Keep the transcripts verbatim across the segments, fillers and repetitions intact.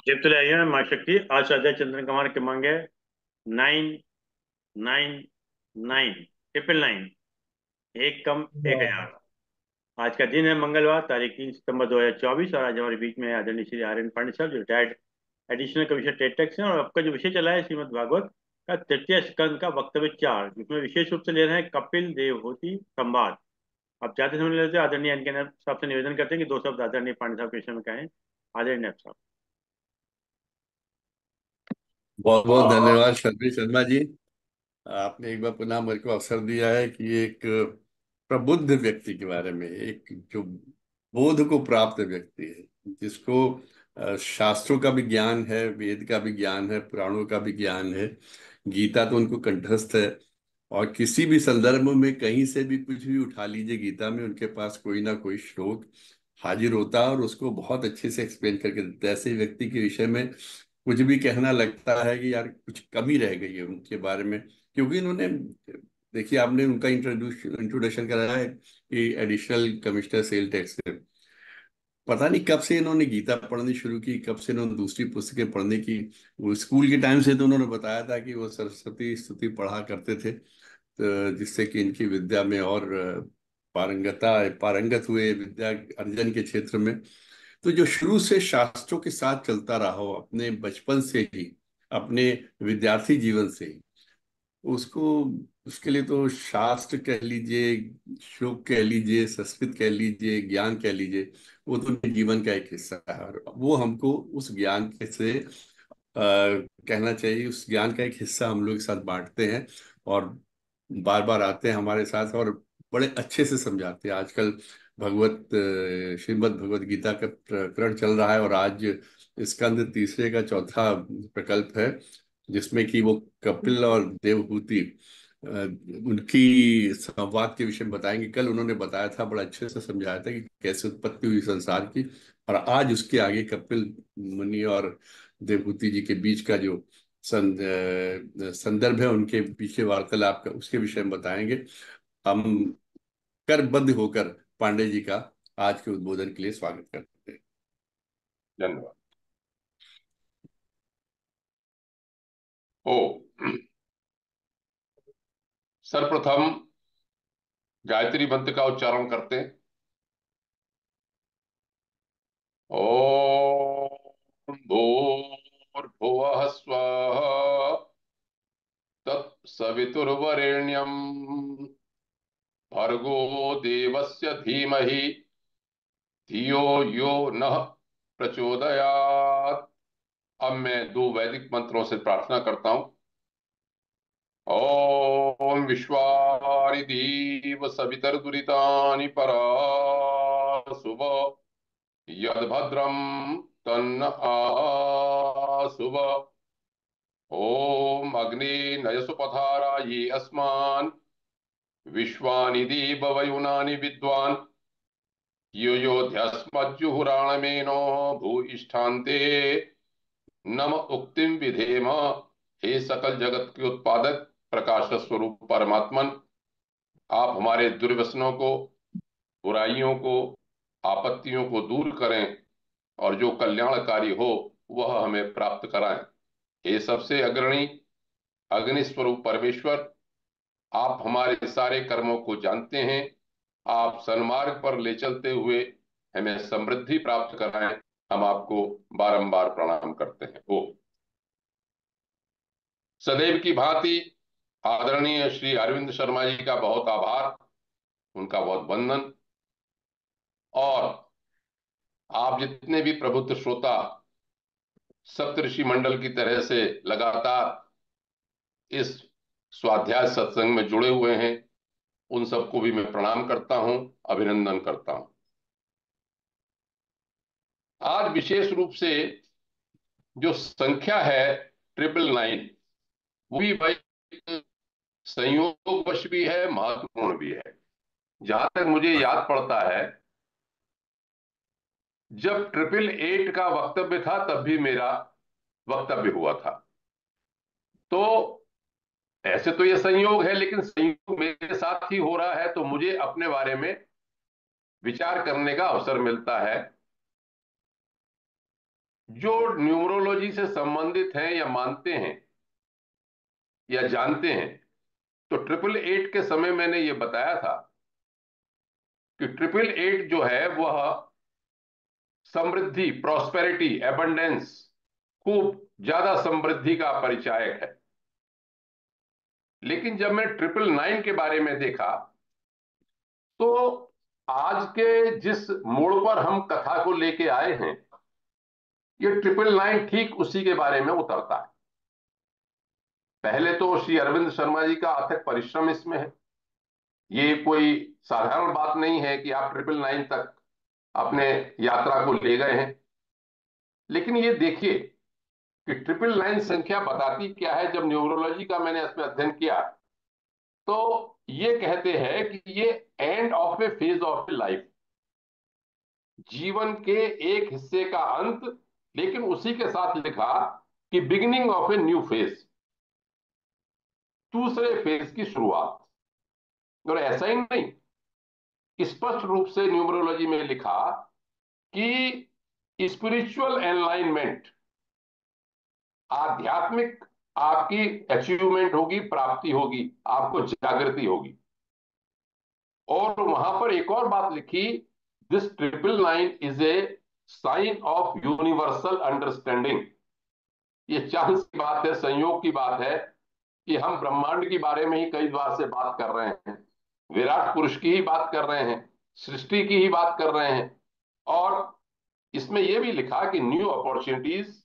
जयपुर माँ शक्ति आज अजय चंद्रन कुमार के मांगे nine nine nine triple nine. एक कम एक वाह। हजार। आज का दिन है मंगलवार, तारीख तीन सितंबर दो हजार चौबीस। और आज हमारे बीच में है आदरणीय श्री आर एन पांडे साहब, जो रिटायर्ड एडिशनल कमिश्नर टेट टैक्स हैं। और आपका जो विषय चला है श्रीमद् भागवत का तृतीय स्कंद का वक्तव्य चार, जिसमें विशेष रूप से ले रहे हैं कपिल देवहूति संवाद। आप चाहते समझ लेते हैं। आदरणीय एन के साहब से निवेदन करते हैं कि दो शब्द आदरणीय पांडे साहब के विषय में कहें। आदरणीय साहब। बहुत बहुत धन्यवाद शर्मी शर्मा जी। आपने एक बार पुनः मेरे को अवसर दिया है कि एक प्रबुद्ध व्यक्ति के बारे में, एक जो बोध को प्राप्त व्यक्ति है, जिसको अ, शास्त्रों का भी ज्ञान है, वेद का भी ज्ञान है, पुराणों का भी ज्ञान है। गीता तो उनको कंठस्थ है। और किसी भी संदर्भ में कहीं से भी कुछ भी उठा लीजिए, गीता में उनके पास कोई ना कोई श्लोक हाजिर होता है और उसको बहुत अच्छे से एक्सप्लेन करके देता है। ऐसे व्यक्ति के विषय में कुछ भी कहना लगता है कि यार कुछ कमी रह गई है उनके बारे में। क्योंकि इन्होंने, देखिए, आपने उनका इंट्रोड्यूस इंट्रोडक्शन कराया है कि एडिशनल कमिश्नर सेल टैक्स से। पता नहीं कब से इन्होंने गीता पढ़नी शुरू की, कब से इन्होंने दूसरी पुस्तकें पढ़ने की। वो स्कूल के टाइम से तो उन्होंने बताया था कि वो सरस्वती स्तुति पढ़ा करते थे, तो जिससे कि इनकी विद्या में और अ, पारंगता पारंगत हुए विद्या अर्जन के क्षेत्र में। तो जो शुरू से शास्त्रों के साथ चलता रहा हो, अपने बचपन से ही, अपने विद्यार्थी जीवन से ही, उसको, उसके लिए तो शास्त्र कह लीजिए, श्लोक कह लीजिए, संस्कृत कह लीजिए, ज्ञान कह लीजिए, वो तो उनके जीवन का एक हिस्सा है। और वो हमको उस ज्ञान के से आ, कहना चाहिए, उस ज्ञान का एक हिस्सा हम लोग के साथ बांटते हैं। और बार बार आते हैं हमारे साथ और बड़े अच्छे से समझाते हैं। आजकल भगवत अ, श्रीमद् भगवत गीता का प्रकरण चल रहा है और आज स्कंद तीसरे का चौथा प्रकल्प है, जिसमें कि वो कपिल और देवहूति अ, उनकी संवाद के विषय में बताएंगे। कल उन्होंने बताया था, बड़ा अच्छे से समझाया था कि कैसे उत्पत्ति हुई संसार की। और आज उसके आगे कपिल मुनि और देवहूति जी के बीच का जो सं, अ, संदर्भ है, उनके पीछे वार्तालाप का, उसके विषय में बताएंगे। हम करबद्ध होकर पांडे जी का आज के उद्बोधन के लिए स्वागत करते हैं। धन्यवाद। ओ सर्वप्रथम गायत्री मंत्र का उच्चारण करते हैं। ओम भूर्भुवः स्वः तत्सवितुर्वरेण्यं भर्गो देवस्य धीमहि धियो यो नः प्रचोदयात्। अब मैं दो वैदिक मंत्रों से प्रार्थना करता हूं। ओम विश्वानि देव सवितर्दुरितानि परासुव यद्भद्रं तन्न आसुव। ओम अग्ने नयसुपधारा ये अस्मान् विश्वानि देव वयुनानि विद्वान् यो योध्यस्मज्जुहुराणमेनो भूयिष्ठान्ते नम उक्तिम विधेम। हे सकल जगत के उत्पादक प्रकाश स्वरूप परमात्मन, आप हमारे दुर्व्यसनों को, बुराइयों को, आपत्तियों को दूर करें और जो कल्याणकारी हो वह हमें प्राप्त कराएं। हे सबसे अग्रणी अग्नि स्वरूप परमेश्वर, आप हमारे सारे कर्मों को जानते हैं। आप सन्मार्ग पर ले चलते हुए हमें समृद्धि प्राप्त कराएं। हम आपको बारंबार प्रणाम करते हैं। ओ सदैव की भांति आदरणीय श्री अरविंद शर्मा जी का बहुत आभार, उनका बहुत वंदन। और आप जितने भी प्रबुद्ध श्रोता सप्तऋषि मंडल की तरह से लगातार इस स्वाध्याय सत्संग में जुड़े हुए हैं, उन सबको भी मैं प्रणाम करता हूं, अभिनंदन करता हूं। आज विशेष रूप से जो संख्या है ट्रिपल नाइन, वो भी भाई संयोगवश भी है, महत्वपूर्ण भी है। जहां तक मुझे याद पड़ता है, जब ट्रिपल एट का वक्तव्य था तब भी मेरा वक्तव्य हुआ था। तो ऐसे तो ये संयोग है, लेकिन संयोग मेरे साथ ही हो रहा है, तो मुझे अपने बारे में विचार करने का अवसर मिलता है। जो न्यूमरोलॉजी से संबंधित हैं या मानते हैं या जानते हैं, तो ट्रिपल एट के समय मैंने ये बताया था कि ट्रिपल एट जो है वह समृद्धि, प्रॉस्पेरिटी, एबंडेंस, खूब ज्यादा समृद्धि का परिचायक है। लेकिन जब मैं ट्रिपल नाइन के बारे में देखा, तो आज के जिस मोड़ पर हम कथा को लेके आए हैं, ये ट्रिपल नाइन ठीक उसी के बारे में उतरता है। पहले तो श्री अरविंद शर्मा जी का अथक परिश्रम इसमें है। ये कोई साधारण बात नहीं है कि आप ट्रिपल नाइन तक अपने यात्रा को ले गए हैं। लेकिन ये देखिए कि ट्रिपल नाइन संख्या बताती क्या है। जब न्यूरोलॉजी का मैंने इसमें अध्ययन किया, तो ये कहते हैं कि ये end of a phase of a life, जीवन के एक हिस्से का अंत, लेकिन उसी के साथ लिखा कि beginning of a new phase, दूसरे फेज की शुरुआत। और ऐसा ही नहीं, स्पष्ट रूप से न्यूमरोलॉजी में लिखा कि स्पिरिचुअल एनलाइनमेंट, आध्यात्मिक आपकी अचीवमेंट होगी, प्राप्ति होगी, आपको जागृति होगी। और वहां पर एक और बात लिखी, this triple nine is a sign of universal understanding. ये चांस की बात है, संयोग की बात है कि हम ब्रह्मांड के बारे में ही कई बार से बात कर रहे हैं, विराट पुरुष की ही बात कर रहे हैं, सृष्टि की ही बात कर रहे हैं। और इसमें यह भी लिखा कि न्यू अपॉर्चुनिटीज,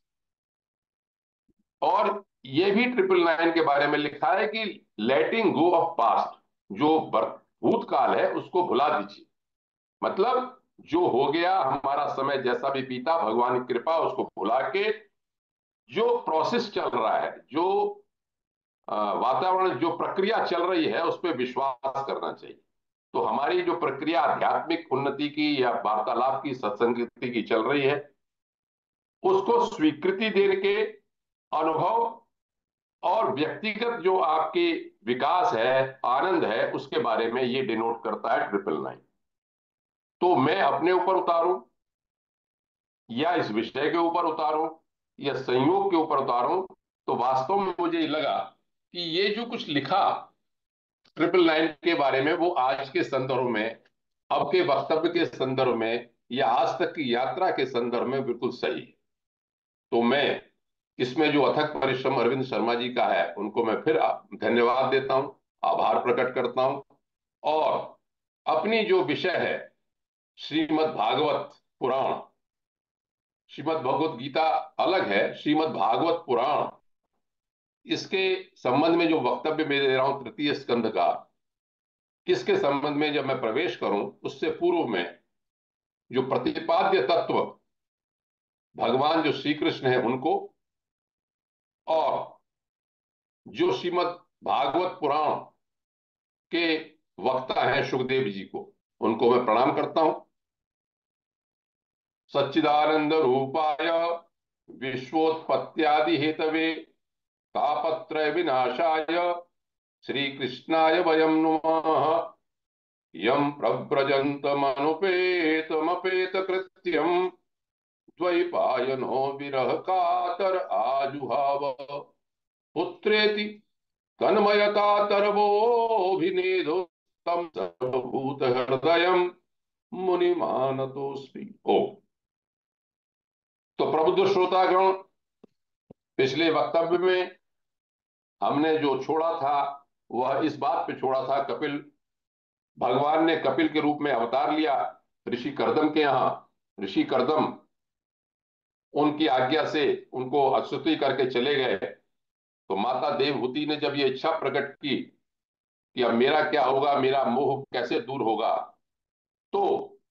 और ये भी ट्रिपल नाइन के बारे में लिखा है कि लेटिंग गो ऑफ पास्ट, जो भूतकाल है उसको भुला दीजिए। मतलब जो हो गया, हमारा समय जैसा भी बीता, भगवान की कृपा, उसको भुला के जो प्रोसेस चल रहा है, जो अ, वातावरण, जो प्रक्रिया चल रही है, उस पर विश्वास करना चाहिए। तो हमारी जो प्रक्रिया आध्यात्मिक उन्नति की या वार्तालाप की, सत्संगति की चल रही है, उसको स्वीकृति देने के अनुभव और व्यक्तिगत जो आपकी विकास है, आनंद है, उसके बारे में ये डिनोट करता है ट्रिपल नाइन। तो मैं अपने ऊपर उतारूं या इस विषय के ऊपर उतारूं या संयोग के ऊपर उतारूं, तो वास्तव में मुझे लगा कि ये जो कुछ लिखा ट्रिपल नाइन के बारे में, वो आज के संदर्भ में, अब के वक्तव्य के संदर्भ में, या आज तक की यात्रा के संदर्भ में बिल्कुल सही है। तो मैं इसमें जो अथक परिश्रम अरविंद शर्मा जी का है, उनको मैं फिर धन्यवाद देता हूं, आभार प्रकट करता हूं। और अपनी जो विषय है, श्रीमद् भागवत पुराण, श्रीमद् भगवत गीता अलग है, श्रीमद् भागवत पुराण, इसके संबंध में जो वक्तव्य मैं दे रहा हूं तृतीय स्कंद का, इसके संबंध में जब मैं प्रवेश करूं, उससे पूर्व में जो प्रतिपाद्य तत्व भगवान जो श्री कृष्ण है उनको, और जो श्रीमद् भागवत पुराण के वक्ता हैं सुखदेव जी को, उनको मैं प्रणाम करता हूं। सच्चिदानंद रूपाय विश्वोत्पत्त्यादि हेतवे तापत्रय विनाशाय श्री कृष्णाय वयं नुमः। यं प्रव्रजन्तमनुपेतमपेत कृत्यं द्वैपायनो विरह कातर आजुहाव। पुत्रेति तन्मयकातरवोऽभिनेदो तं सर्वभूत हृदयं मुनिमानतोऽस्मि। ओ तो प्रबुद्ध श्रोतागण, पिछले वक्तव्य में हमने जो छोड़ा था, वह इस बात पे छोड़ा था, कपिल भगवान ने कपिल के रूप में अवतार लिया ऋषि कर्दम के यहाँ। ऋषि कर्दम उनकी आज्ञा से उनको स्तुति करके चले गए। तो माता देवहूति ने जब ये इच्छा प्रकट की कि अब मेरा क्या होगा, मेरा मोह कैसे दूर होगा, तो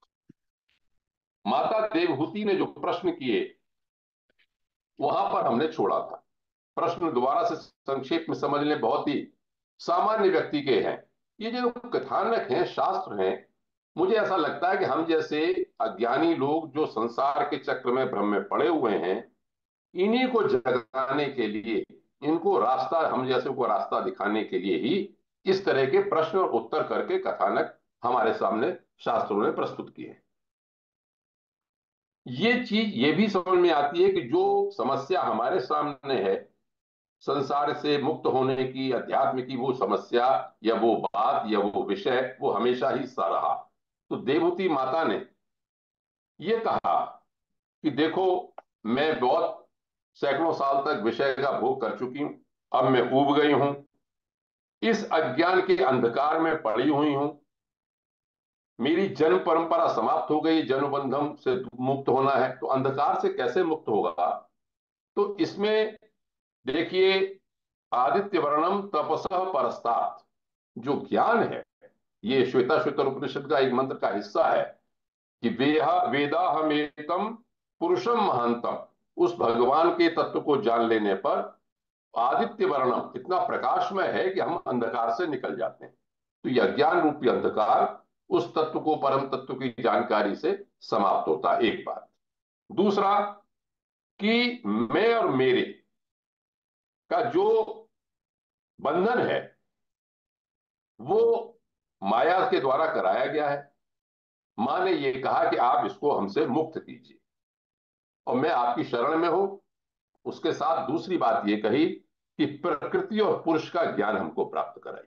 माता देवहूति ने जो प्रश्न किए, वहां पर हमने छोड़ा था। प्रश्न दोबारा से संक्षेप में समझ लें, बहुत ही सामान्य व्यक्ति के हैं। ये जो कथानक हैं, शास्त्र हैं, मुझे ऐसा लगता है कि हम जैसे अज्ञानी लोग जो संसार के चक्र में भ्रम में पड़े हुए हैं, इन्हीं को जगाने के लिए, इनको रास्ता, हम जैसे को रास्ता दिखाने के लिए ही इस तरह के प्रश्न और उत्तर करके कथानक हमारे सामने शास्त्रों ने प्रस्तुत किए। ये चीज ये भी समझ में आती है कि जो समस्या हमारे सामने है, संसार से मुक्त होने की, अध्यात्म की वो समस्या या वो बात या वो विषय, वो हमेशा ही सा रहा। तो देवहूति माता ने ये कहा कि देखो, मैं बहुत सैकड़ों साल तक विषय का भोग कर चुकी हूं, अब मैं ऊब गई हूं, इस अज्ञान के अंधकार में पड़ी हुई हूं, मेरी जन्म परंपरा समाप्त हो गई, जन्म बंधन से मुक्त होना है, तो अंधकार से कैसे मुक्त होगा? तो इसमें देखिए, आदित्य वर्णम तपसः परस्तात्, जो ज्ञान है, ये श्वेता श्वेतर उपनिषद का एक मंत्र का हिस्सा है कि वेहा वेदा हमेतम पुरुषम महानतम, उस भगवान के तत्व को जान लेने पर आदित्य वर्णम इतना प्रकाशमय है कि हम अंधकार से निकल जाते हैं। तो यह ज्ञान रूपी अंधकार उस तत्व को, परम तत्व की जानकारी से समाप्त होता है, एक बात। दूसरा, कि मैं और मेरे का जो बंधन है वो माया के द्वारा कराया गया है। माँ ने ये कहा कि आप इसको हमसे मुक्त कीजिए और मैं आपकी शरण में हूं। उसके साथ दूसरी बात ये कही कि प्रकृति और पुरुष का ज्ञान हमको प्राप्त कराइए।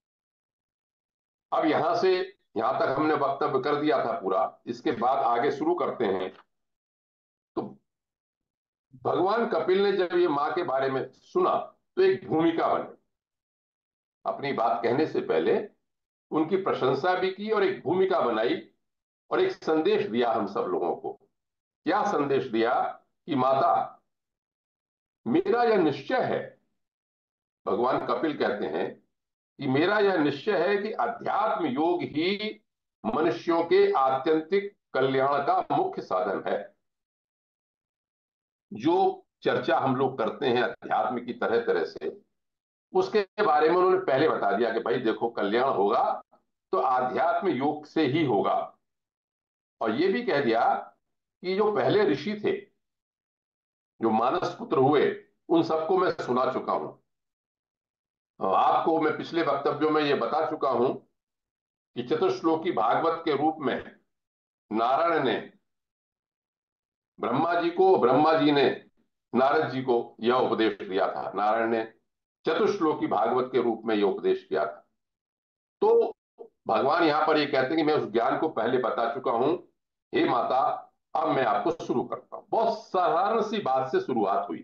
अब यहां से यहां तक हमने वक्तव्य कर दिया था पूरा, इसके बाद आगे शुरू करते हैं। तो भगवान कपिल ने जब ये माँ के बारे में सुना तो एक भूमिका बनी, अपनी बात कहने से पहले उनकी प्रशंसा भी की और एक भूमिका बनाई और एक संदेश दिया हम सब लोगों को। क्या संदेश दिया? कि माता, मेरा यह निश्चय है, भगवान कपिल कहते हैं कि मेरा यह निश्चय है कि अध्यात्म योग ही मनुष्यों के आत्यंतिक कल्याण का मुख्य साधन है। जो चर्चा हम लोग करते हैं अध्यात्म की तरह तरह से, उसके बारे में उन्होंने पहले बता दिया कि भाई देखो, कल्याण होगा तो आध्यात्म योग से ही होगा। और ये भी कह दिया कि जो पहले ऋषि थे, जो मानस पुत्र हुए, उन सबको मैं सुना चुका हूं। आपको मैं पिछले वक्तव्यों में ये बता चुका हूं कि चतुश्लोकी भागवत के रूप में नारायण ने ब्रह्मा जी को, ब्रह्मा जी ने नारद जी को यह उपदेश दिया था। नारायण ने चतुश्लोकी भागवत के रूप में यह उपदेश किया था। तो भगवान यहां पर ये कहते हैं कि मैं उस ज्ञान को पहले बता चुका हूं, हे माता, अब मैं आपको शुरू करता हूं। बहुत साधारण सी बात से शुरुआत हुई।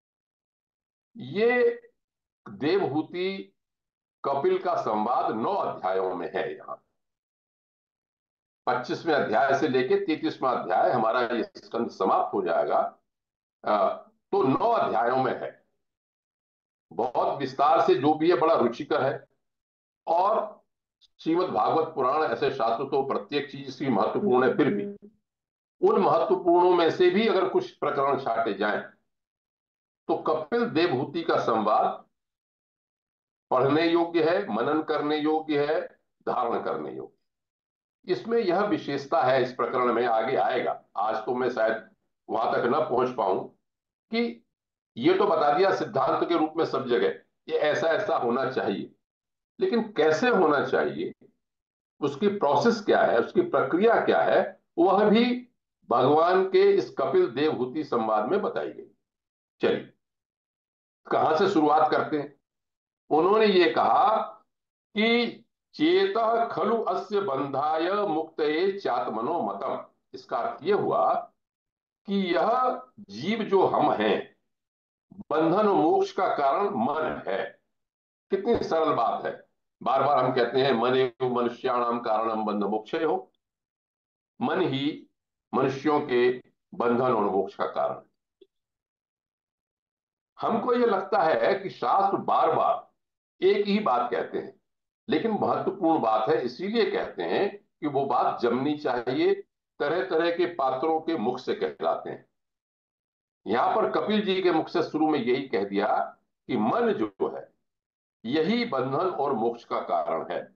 ये देवहूति कपिल का संवाद नौ अध्यायों में है। यहाँ पच्चीसवें अध्याय से लेके तैतीसवां अध्याय हमारा ये स्कंद समाप्त हो जाएगा। अ, तो नौ अध्यायों में है, बहुत विस्तार से, जो भी है बड़ा रुचिकर है। और श्रीमद् भागवत पुराण ऐसे शास्त्र, तो प्रत्येक चीज इसकी महत्वपूर्ण है, फिर भी उन महत्वपूर्णों में से भी अगर कुछ प्रकरण छाटे जाएं तो कपिल देवहूति का संवाद पढ़ने योग्य है, मनन करने योग्य है, धारण करने योग्य। इसमें यह विशेषता है, इस प्रकरण में आगे आएगा, आज तो मैं शायद वहां तक न पहुंच पाऊं, कि ये तो बता दिया सिद्धांत के रूप में सब जगह ये ऐसा ऐसा होना चाहिए, लेकिन कैसे होना चाहिए, उसकी प्रोसेस क्या है, उसकी प्रक्रिया क्या है, वह भी भगवान के इस कपिल देवहूति संवाद में बताई गई। चलिए, कहां से शुरुआत करते हैं? उन्होंने ये कहा कि चेत खलु अस्य बंधाय मुक्तये चात्मनो मतम। इसका अर्थ यह हुआ कि यह जीव जो हम हैं, बंधन और मोक्ष का कारण मन है। कितनी सरल बात है। बार बार हम कहते हैं मन एव मनुष्याणाम कारणम बंध मोक्षे हो। मन ही मनुष्यों के बंधन और मोक्ष का कारण है। हमको ये लगता है कि शास्त्र बार बार एक ही बात कहते हैं, लेकिन महत्वपूर्ण बात है, इसीलिए कहते हैं कि वो बात जमनी चाहिए, तरह तरह के पात्रों के मुख से कहलाते हैं। यहां पर कपिल जी के मुख से शुरू में यही कह दिया कि मन जो है यही बंधन और मोक्ष का कारण है।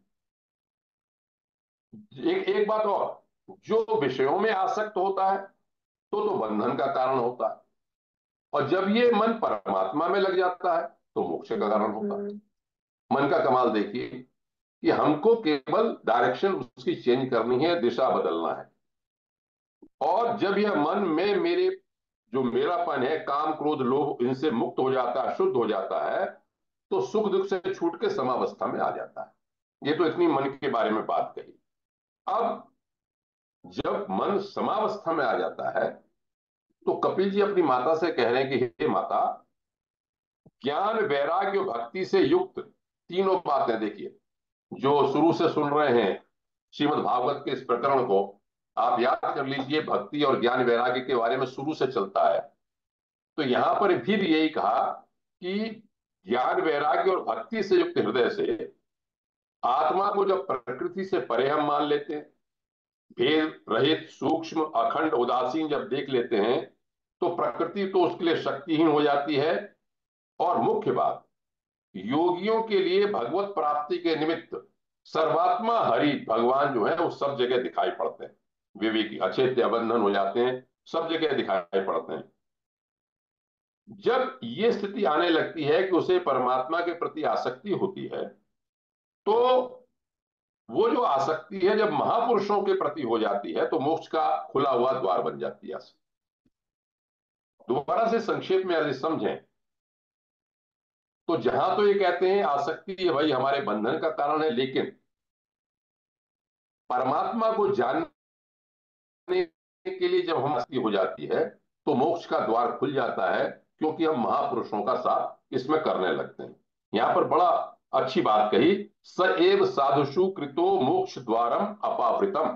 एक एक बात और, जो विषयों में आसक्त होता है तो तो बंधन का कारण होता है, और जब ये मन परमात्मा में लग जाता है तो मोक्ष का कारण होता है। मन का कमाल देखिए कि हमको केवल डायरेक्शन उसकी चेंज करनी है, दिशा बदलना है। और जब यह मन में मेरे जो मेरापन है, काम क्रोध लोभ, इनसे मुक्त हो जाता है, शुद्ध हो जाता है, तो सुख दुख से छूट के समावस्था में आ जाता है। ये तो इतनी मन के बारे में बात कही। अब जब मन समावस्था में आ जाता है, तो कपिल जी अपनी माता से कह रहे हैं कि हे माता, ज्ञान वैराग्य और भक्ति से युक्त तीनों बातें देखिए, जो शुरू से सुन रहे हैं श्रीमद् भागवत के इस प्रकरण को, आप याद कर लीजिए, भक्ति और ज्ञान वैराग्य के बारे में शुरू से चलता है। तो यहां पर फिर यही कहा कि ज्ञान वैराग्य और भक्ति से युक्त हृदय से आत्मा को जब प्रकृति से परे हम मान लेते हैं, भेद रहित सूक्ष्म अखंड उदासीन जब देख लेते हैं, तो प्रकृति तो उसके लिए शक्तिहीन हो जाती है। और मुख्य बात, योगियों के लिए भगवत प्राप्ति के निमित्त सर्वात्मा हरि भगवान जो है वो सब जगह दिखाई पड़ते हैं। विवेकी अछेद्य बंधन हो जाते हैं, सब जगह दिखाई पड़ते हैं। जब ये स्थिति आने लगती है कि उसे परमात्मा के प्रति आसक्ति होती है, तो वो जो आसक्ति है जब महापुरुषों के प्रति हो जाती है, तो मोक्ष का खुला हुआ द्वार बन जाती है। दोबारा से संक्षेप में यदि समझें, तो जहां तो ये कहते हैं आसक्ति है भाई हमारे बंधन का कारण है, लेकिन परमात्मा को जानने के लिए जब हम आसक्ति हो जाती है, तो मोक्ष का द्वार खुल जाता है, क्योंकि हम महापुरुषों का साथ इसमें करने लगते हैं। यहां पर बड़ा अच्छी बात कही, स एव साधुषु कृतो मोक्ष द्वारम अपावृतम।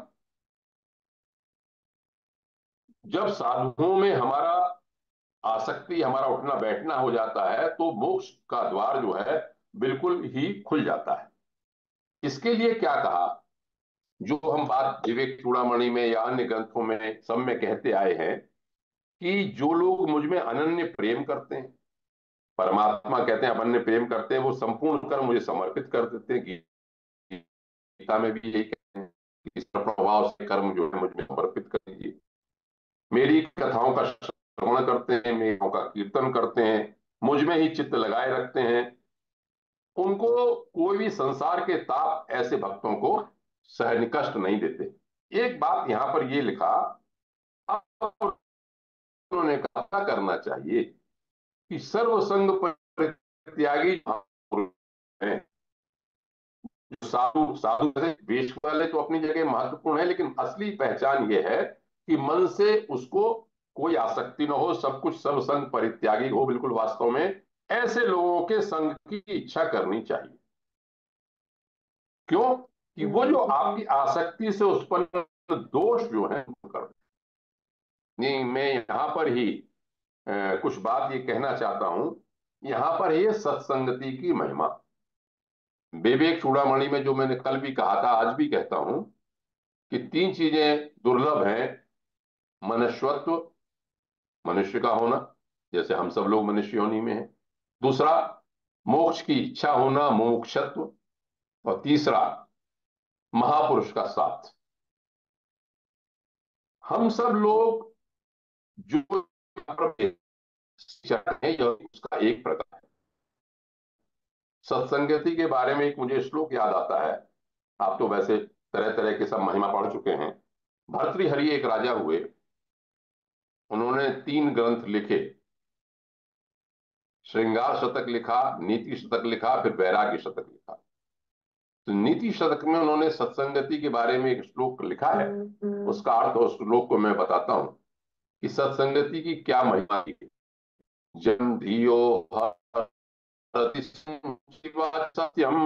जब साधुओं में हमारा आसक्ति, हमारा उठना बैठना हो जाता है, तो मोक्ष का द्वार जो है बिल्कुल ही खुल जाता है। इसके लिए क्या कहा, जो हम बात विवेक चूड़ामणि में या अन्य ग्रंथों में सब में कहते आए हैं, कि जो लोग मुझ में अनन्य प्रेम करते हैं, परमात्मा कहते हैं अनन्य प्रेम करते हैं, वो संपूर्ण कर्म मुझे समर्पित कर देते हैं। गीता में भी यही कहते हैं कि प्रभाव से कर्म जो है मुझ में समर्पित कर दीजिए। मेरी कथाओं का श्रवण करते हैं, मेरी कथाओं का कीर्तन करते हैं, मुझ में ही चित्त लगाए रखते हैं, उनको कोई भी संसार के ताप ऐसे भक्तों को सहन कष्ट नहीं देते। एक बात यहां पर ये लिखा, अब उन्होंने कहा करना चाहिए कि सर्वसंग परित्यागी है। जो साधु साधु वेश वाले तो अपनी जगह महत्वपूर्ण है, लेकिन असली पहचान ये है कि मन से उसको कोई आसक्ति न हो, सब कुछ सब संग परित्यागी हो, बिल्कुल वास्तव में ऐसे लोगों के संग की इच्छा करनी चाहिए। क्यों? कि वो जो आपकी आसक्ति से उत्पन्न दोष जो है कर नहीं। मैं यहां पर ही अ, कुछ बात ये कहना चाहता हूं, यहां पर ये सत्संगति की महिमा। विवेक चूड़ामणि में जो मैंने कल भी कहा था, आज भी कहता हूं, कि तीन चीजें दुर्लभ हैं। मनुष्यत्व, मनुष्य का होना, जैसे हम सब लोग मनुष्य योनि में हैं। दूसरा, मोक्ष की इच्छा होना, मोक्षत्व। और तीसरा, महापुरुष का साथ। हम सब लोग जो है, यह उसका एक प्रकार है। सत्संगति के बारे में एक मुझे श्लोक याद आता है। आप तो वैसे तरह तरह के सब महिमा पढ़ चुके हैं। भर्तृहरि एक राजा हुए, उन्होंने तीन ग्रंथ लिखे। श्रृंगार शतक लिखा, नीति शतक लिखा, फिर वैराग्य शतक लिखा। तो नीति शतक में उन्होंने सत्संगति के बारे में एक श्लोक लिखा है। उसका अर्थ उस श्लोक को मैं बताता हूं कि सत्संगति की क्या महिमा है। जन धियो हरति शिवा सत्यम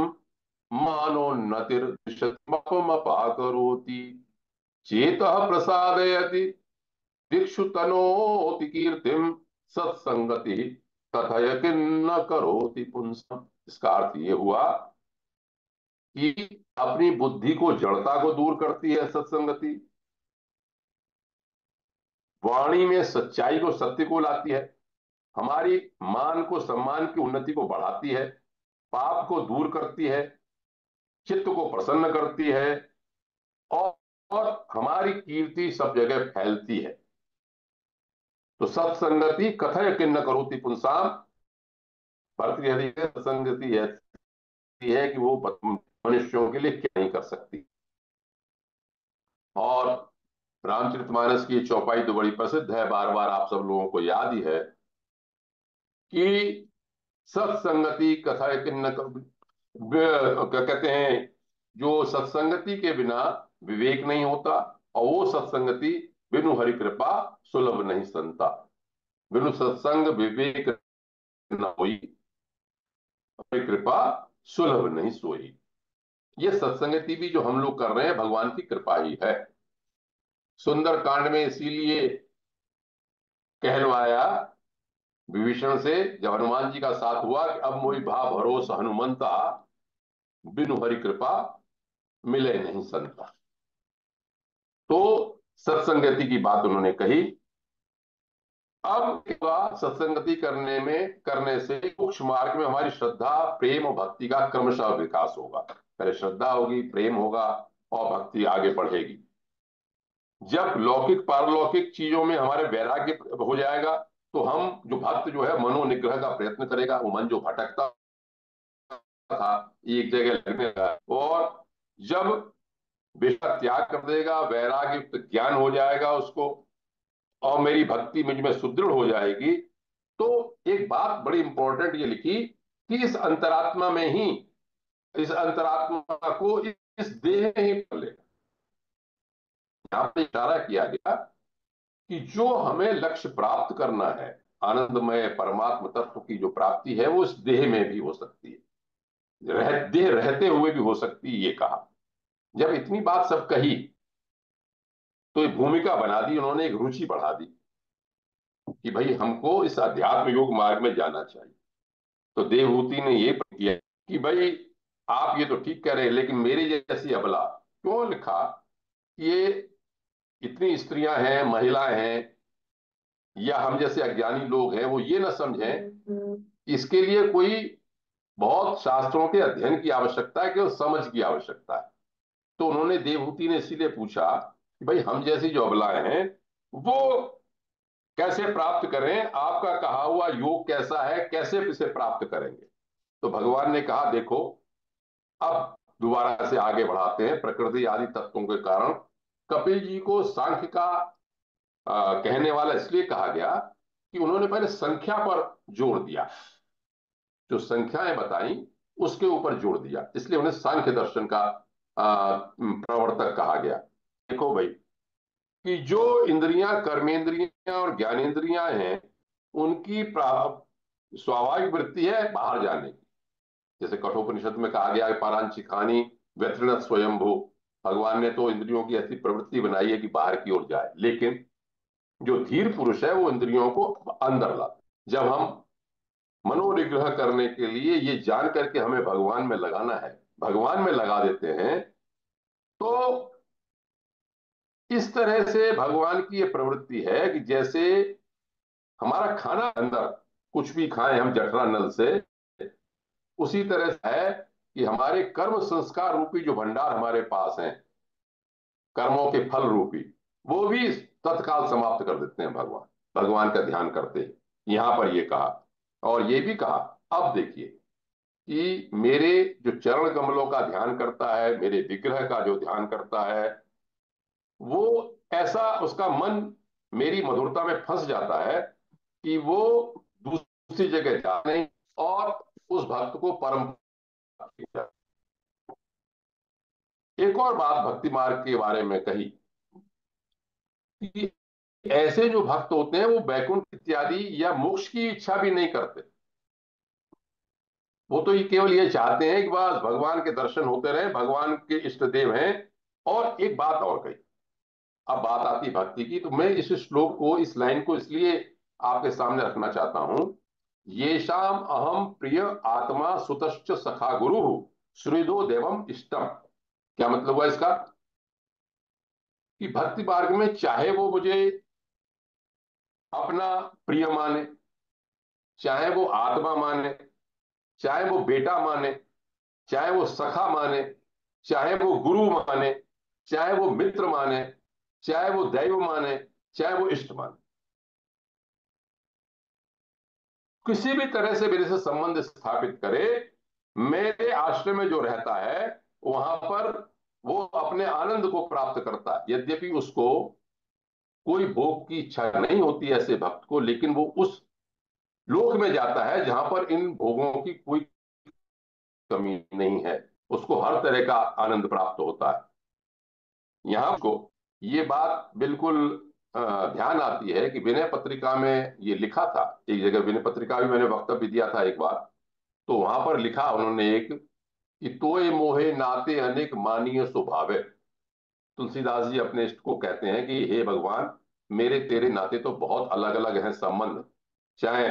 मानोन्नतिर्दिशमपाकरोति चेतः प्रसादयति दिक्षु तनोति कीर्तिम सत्संगति कथय किन्न करोति पुंसम। इसका अर्थ ये हुआ कि अपनी बुद्धि को, जड़ता को दूर करती है सत्संगति, वाणी में सच्चाई को, सत्य को लाती है, हमारी मान को, सम्मान की उन्नति को बढ़ाती है, पाप को दूर करती है, चित्त को प्रसन्न करती है, और, और हमारी कीर्ति सब जगह फैलती है। तो सत्संगति कथय किन्न करोति पुंसाम। भर्तृहरि की सत्संगति ऐसी है कि वो मनुष्यों के लिए क्या नहीं कर सकती। और रामचरितमानस की ये चौपाई तो बड़ी प्रसिद्ध है, बार बार आप सब लोगों को याद ही है कि सत्संगति कथा किन्न क्या कहते हैं, जो सत्संगति के बिना विवेक नहीं होता, और वो सत्संगति बिनु हरि कृपा सुलभ नहीं संता। बिनु सत्संग विवेक न होई, हरि कृपा सुलभ नहीं सोई। ये सत्संगति भी जो हम लोग कर रहे हैं भगवान की कृपा ही है। सुंदर कांड में इसीलिए कहलवाया विभीषण से, जब हनुमान जी का साथ हुआ कि अब मोहि भा भरोस हनुमंता, बिनु हरि कृपा मिले नहीं संता। तो सत्संगति की बात उन्होंने कही। अब सत्संगति करने में करने से मोक्ष मार्ग में हमारी श्रद्धा प्रेम और भक्ति का क्रमशः विकास होगा। पहले श्रद्धा होगी, प्रेम होगा और भक्ति आगे बढ़ेगी। जब लौकिक पारलौकिक चीजों में हमारे वैराग्य हो जाएगा तो हम जो भक्त जो है मनोनिग्रह का प्रयत्न करेगा। वो मन जो भटकता था एक जगह लगने लगा, और जब विषय त्याग कर देगा, वैराग्य युक्त ज्ञान हो जाएगा उसको, और मेरी भक्ति मुझ में सुदृढ़ हो जाएगी, तो एक बात बड़ी इंपॉर्टेंट ये लिखी कि इस अंतरात्मा में ही, इस अंतरात्मा को इस देह में ही कर लेगा। यहां पर इशारा किया गया कि जो हमें लक्ष्य प्राप्त करना है, आनंदमय परमात्म तत्व की जो प्राप्ति है, वो इस देह में भी हो सकती है, रह, देह रहते हुए भी हो सकती है, ये कहा। जब इतनी बात सब कही तो एक भूमिका बना दी उन्होंने, एक रुचि बढ़ा दी कि भाई हमको इस अध्यात्म योग मार्ग में जाना चाहिए। तो देवहूति ने ये किया कि भाई आप ये तो ठीक कह रहे हैं, लेकिन मेरी जैसी अबला, क्यों लिखा कि ये इतनी स्त्रियां हैं, महिलाएं हैं, या हम जैसे अज्ञानी लोग हैं, वो ये ना समझें इसके लिए कोई बहुत शास्त्रों के अध्ययन की आवश्यकता है, केवल समझ की आवश्यकता है। तो उन्होंने देवहूति ने इसीलिए पूछा कि भाई हम जैसी जो अबलाएं हैं वो कैसे प्राप्त करें, आपका कहा हुआ योग कैसा है, कैसे इसे प्राप्त करेंगे। तो भगवान ने कहा देखो, अब दोबारा से आगे बढ़ाते हैं। प्रकृति आदि तत्वों के कारण कपिल जी को सांख्य का आ, कहने वाला इसलिए कहा गया कि उन्होंने पहले संख्या पर जोर दिया, जो संख्याएं बताई उसके ऊपर जोर दिया, इसलिए उन्हें सांख्य दर्शन का आ, प्रवर्तक कहा गया। देखो भाई कि जो इंद्रियां, कर्मेंद्रियां और ज्ञानेंद्रियां हैं, उनकी स्वाभाविक वृत्ति है बाहर जाने की। जैसे कठोपनिषद में कहा गया है पारांचिखानी व्यथृणत स्वयंभू, भगवान ने तो इंद्रियों की ऐसी प्रवृत्ति बनाई है कि बाहर की ओर जाए, लेकिन जो धीर पुरुष है वो इंद्रियों को अंदर लाता। जब हम मनोनिग्रह करने के लिए ये जान करके हमें भगवान में लगाना है, भगवान में लगा देते हैं, तो इस तरह से भगवान की ये प्रवृत्ति है कि जैसे हमारा खाना अंदर कुछ भी खाएं हम जठरा नल से, उसी तरह से है कि हमारे कर्म संस्कार रूपी जो भंडार हमारे पास हैं, कर्मों के फल रूपी, वो भी तत्काल समाप्त कर देते हैं भगवान, भगवान का ध्यान करते हैं। यहां पर ये कहा, और ये भी कहा अब देखिए कि मेरे जो चरण कमलों का ध्यान करता है, मेरे विग्रह का जो ध्यान करता है, वो ऐसा उसका मन मेरी मधुरता में फंस जाता है कि वो दूसरी जगह जा नहीं, और उस भक्त को परम। एक और बात भक्ति मार्ग के बारे में कही कि ऐसे जो भक्त होते हैं वो वैकुंठ इत्यादि या मोक्ष की इच्छा भी नहीं करते। वो तो ये केवल ये चाहते हैं कि बस भगवान के दर्शन होते रहे, भगवान के इष्ट देव हैं। और एक बात और कही, अब बात आती भक्ति की, तो मैं इस श्लोक को, इस लाइन को इसलिए आपके सामने रखना चाहता हूं। येषाम अहम प्रिय आत्मा सुतश्च सखा गुरु श्रीदो देवम इष्टम। क्या मतलब हुआ इसका कि भक्ति मार्ग में चाहे वो मुझे अपना प्रिय माने, चाहे वो आत्मा माने, चाहे वो बेटा माने, चाहे वो सखा माने, चाहे वो गुरु माने, चाहे वो मित्र माने, चाहे वो दैव माने, चाहे वो इष्ट माने, किसी भी तरह से मेरे से संबंध स्थापित करे, मेरे आश्रम में जो रहता है वहां पर वो अपने आनंद को प्राप्त करता है। यद्यपि उसको कोई भोग की इच्छा नहीं होती ऐसे भक्त को, लेकिन वो उस लोक में जाता है जहां पर इन भोगों की कोई कमी नहीं है, उसको हर तरह का आनंद प्राप्त होता है। यहाँ को ये बात बिल्कुल अ, ध्यान आती है कि विनय पत्रिका में ये लिखा था। एक जगह विनय पत्रिका भी मैंने वक्तव्य दिया था एक बार, तो वहां पर लिखा उन्होंने एक कि तोय मोहे नाते अनेक मानिय स्वभावे। तुलसीदास जी अपने इष्ट को कहते हैं कि हे भगवान, मेरे तेरे नाते तो बहुत अलग अलग हैं संबंध, चाहे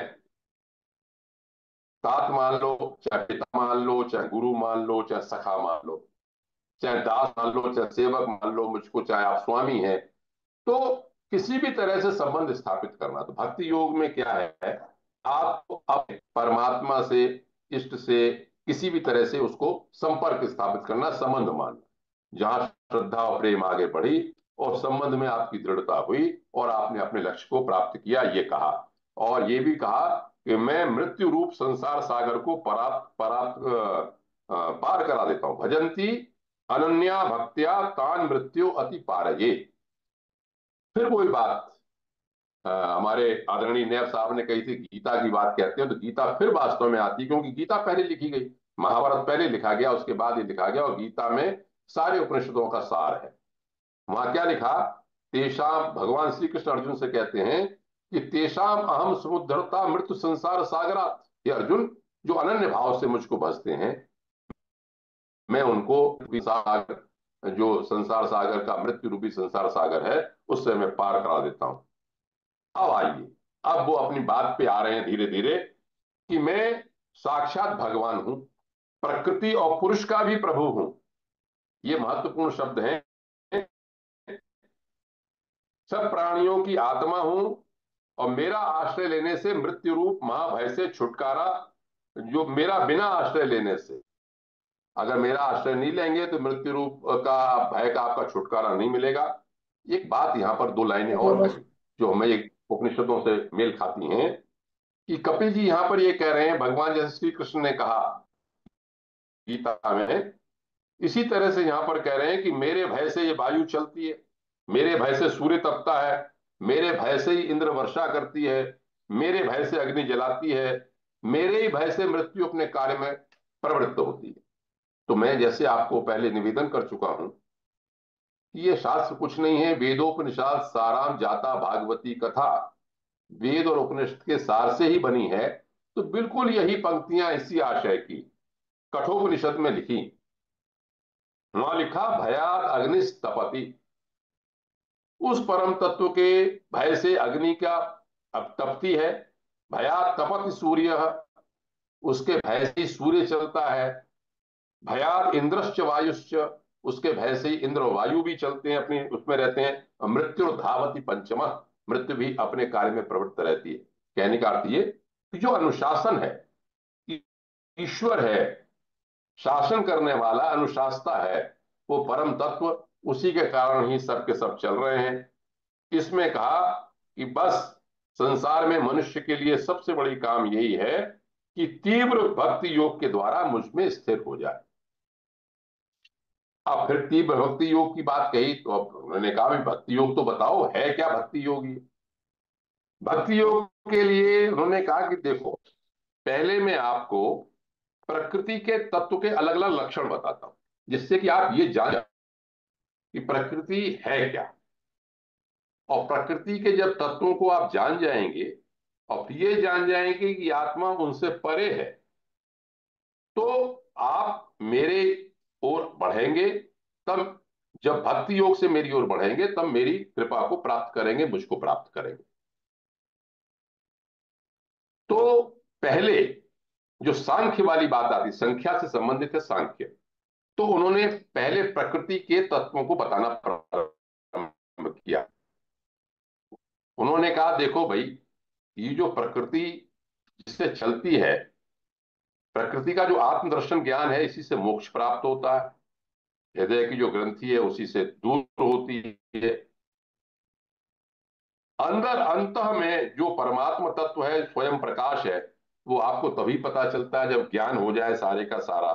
तात मान लो, चाहे पिता मान लो, चाहे गुरु मान लो, चाहे सखा मान लो, चाहे दास मान लो, चाहे सेवक मान लो मुझको, चाहे आप स्वामी हैं। तो किसी भी तरह से संबंध स्थापित करना, तो भक्ति योग में क्या है, आप अपने परमात्मा से, इष्ट से किसी भी तरह से उसको संपर्क स्थापित करना, संबंध मानना। जहां श्रद्धा और प्रेम आगे बढ़ी और संबंध में आपकी दृढ़ता हुई और आपने अपने लक्ष्य को प्राप्त किया, ये कहा। और ये भी कहा कि मैं मृत्यु रूप संसार सागर को परात परात अ, अ, पार करा देता हूं। भजंती अनन्या भक्त्या तान मृत्यु अति पारये। फिर वही बात अ, हमारे आदरणीय नैब साहब ने कही थी, गीता की बात कहते हैं तो गीता फिर वास्तव में आती है, क्योंकि गीता पहले लिखी गई, महाभारत पहले लिखा गया, उसके बाद ये लिखा गया, और गीता में सारे उपनिषदों का सार है। वहां क्या लिखा, तेषाम, भगवान श्री कृष्ण अर्जुन से कहते हैं कि तेषाम अहम समुद्धरता मृत्यु संसार सागरात। ये अर्जुन, जो अनन्य भाव से मुझको भजते हैं, मैं उनको सागर, जो संसार सागर का मृत्यु रूपी संसार सागर है, उससे मैं पार करा देता हूं। अब आइए, अब वो अपनी बात पे आ रहे हैं धीरे धीरे कि मैं साक्षात भगवान हूं, प्रकृति और पुरुष का भी प्रभु हूं। ये महत्वपूर्ण शब्द हैं। सब प्राणियों की आत्मा हूं, और मेरा आश्रय लेने से मृत्यु रूप महाभय से छुटकारा, जो मेरा बिना आश्रय लेने से, अगर मेरा आश्रय नहीं लेंगे तो मृत्यु रूप का भय का आपका छुटकारा नहीं मिलेगा। एक बात यहाँ पर दो लाइनें और कही जो हमें एक उपनिषदों से मेल खाती हैं, कि कपिल जी यहाँ पर ये कह रहे हैं, भगवान जैसे श्री कृष्ण ने कहा गीता में, इसी तरह से यहाँ पर कह रहे हैं कि मेरे भय से ये वायु चलती है, मेरे भय से सूर्य तपता है, मेरे भय से ही इंद्र वर्षा करती है, मेरे भय से अग्नि जलाती है, मेरे ही भय से मृत्यु अपने कार्य में प्रवृत्त होती है। तो मैं जैसे आपको पहले निवेदन कर चुका हूं कि ये शास्त्र कुछ नहीं है, वेदोपनिषद साराम जाता भागवती कथा, वेद और उपनिषद के सार से ही बनी है। तो बिल्कुल यही पंक्तियां इसी आशय की कठोपनिषद में लिखी। वहां लिखा भयात अग्निस्तपति, उस परम तत्व के भय से अग्नि का अब तपती है। भयात तपति सूर्य, उसके भय से ही सूर्य चलता है। भयात इंद्रश्च वायुश्च, उसके भय से ही इंद्र और वायु भी चलते हैं, अपनी उसमें रहते हैं। मृत्यु धावती पंचम, मृत्यु भी अपने कार्य में प्रवृत्त रहती है। कहने का अर्थ ये कि जो अनुशासन है, ईश्वर है, शासन करने वाला अनुशासता है, वो परम तत्व, उसी के कारण ही सब के सब चल रहे हैं। इसमें कहा कि बस संसार में मनुष्य के लिए सबसे बड़ी काम यही है कि तीव्र भक्ति योग के द्वारा मुझ में स्थिर हो जाए। अब फिर तीव्र भक्ति योग की बात कही तो अब उन्होंने कहा भी भक्ति योग तो बताओ है क्या भक्ति योग ये। भक्ति योग के लिए उन्होंने कहा कि देखो, पहले मैं आपको प्रकृति के तत्व के अलग अलग लक्षण बताता हूं, जिससे कि आप ये जान जाए कि प्रकृति है क्या। और प्रकृति के जब तत्वों को आप जान जाएंगे और फिर ये जान जाएंगे कि आत्मा उनसे परे है, तो आप मेरे ओर बढ़ेंगे। तब जब भक्ति योग से मेरी ओर बढ़ेंगे तब मेरी कृपा को प्राप्त करेंगे, मुझको प्राप्त करेंगे। तो पहले जो सांख्य वाली बात आती, संख्या से संबंधित है सांख्य, तो उन्होंने पहले प्रकृति के तत्वों को बताना प्रारंभ किया। उन्होंने कहा देखो भाई, ये जो प्रकृति जिससे चलती है, प्रकृति का जो आत्मदर्शन ज्ञान है, इसी से मोक्ष प्राप्त होता है। हृदय की जो ग्रंथि है उसी से दूर होती है। अंदर अंतः में जो परमात्मा तत्व है, स्वयं प्रकाश है, वो आपको तभी पता चलता है जब ज्ञान हो जाए सारे का सारा।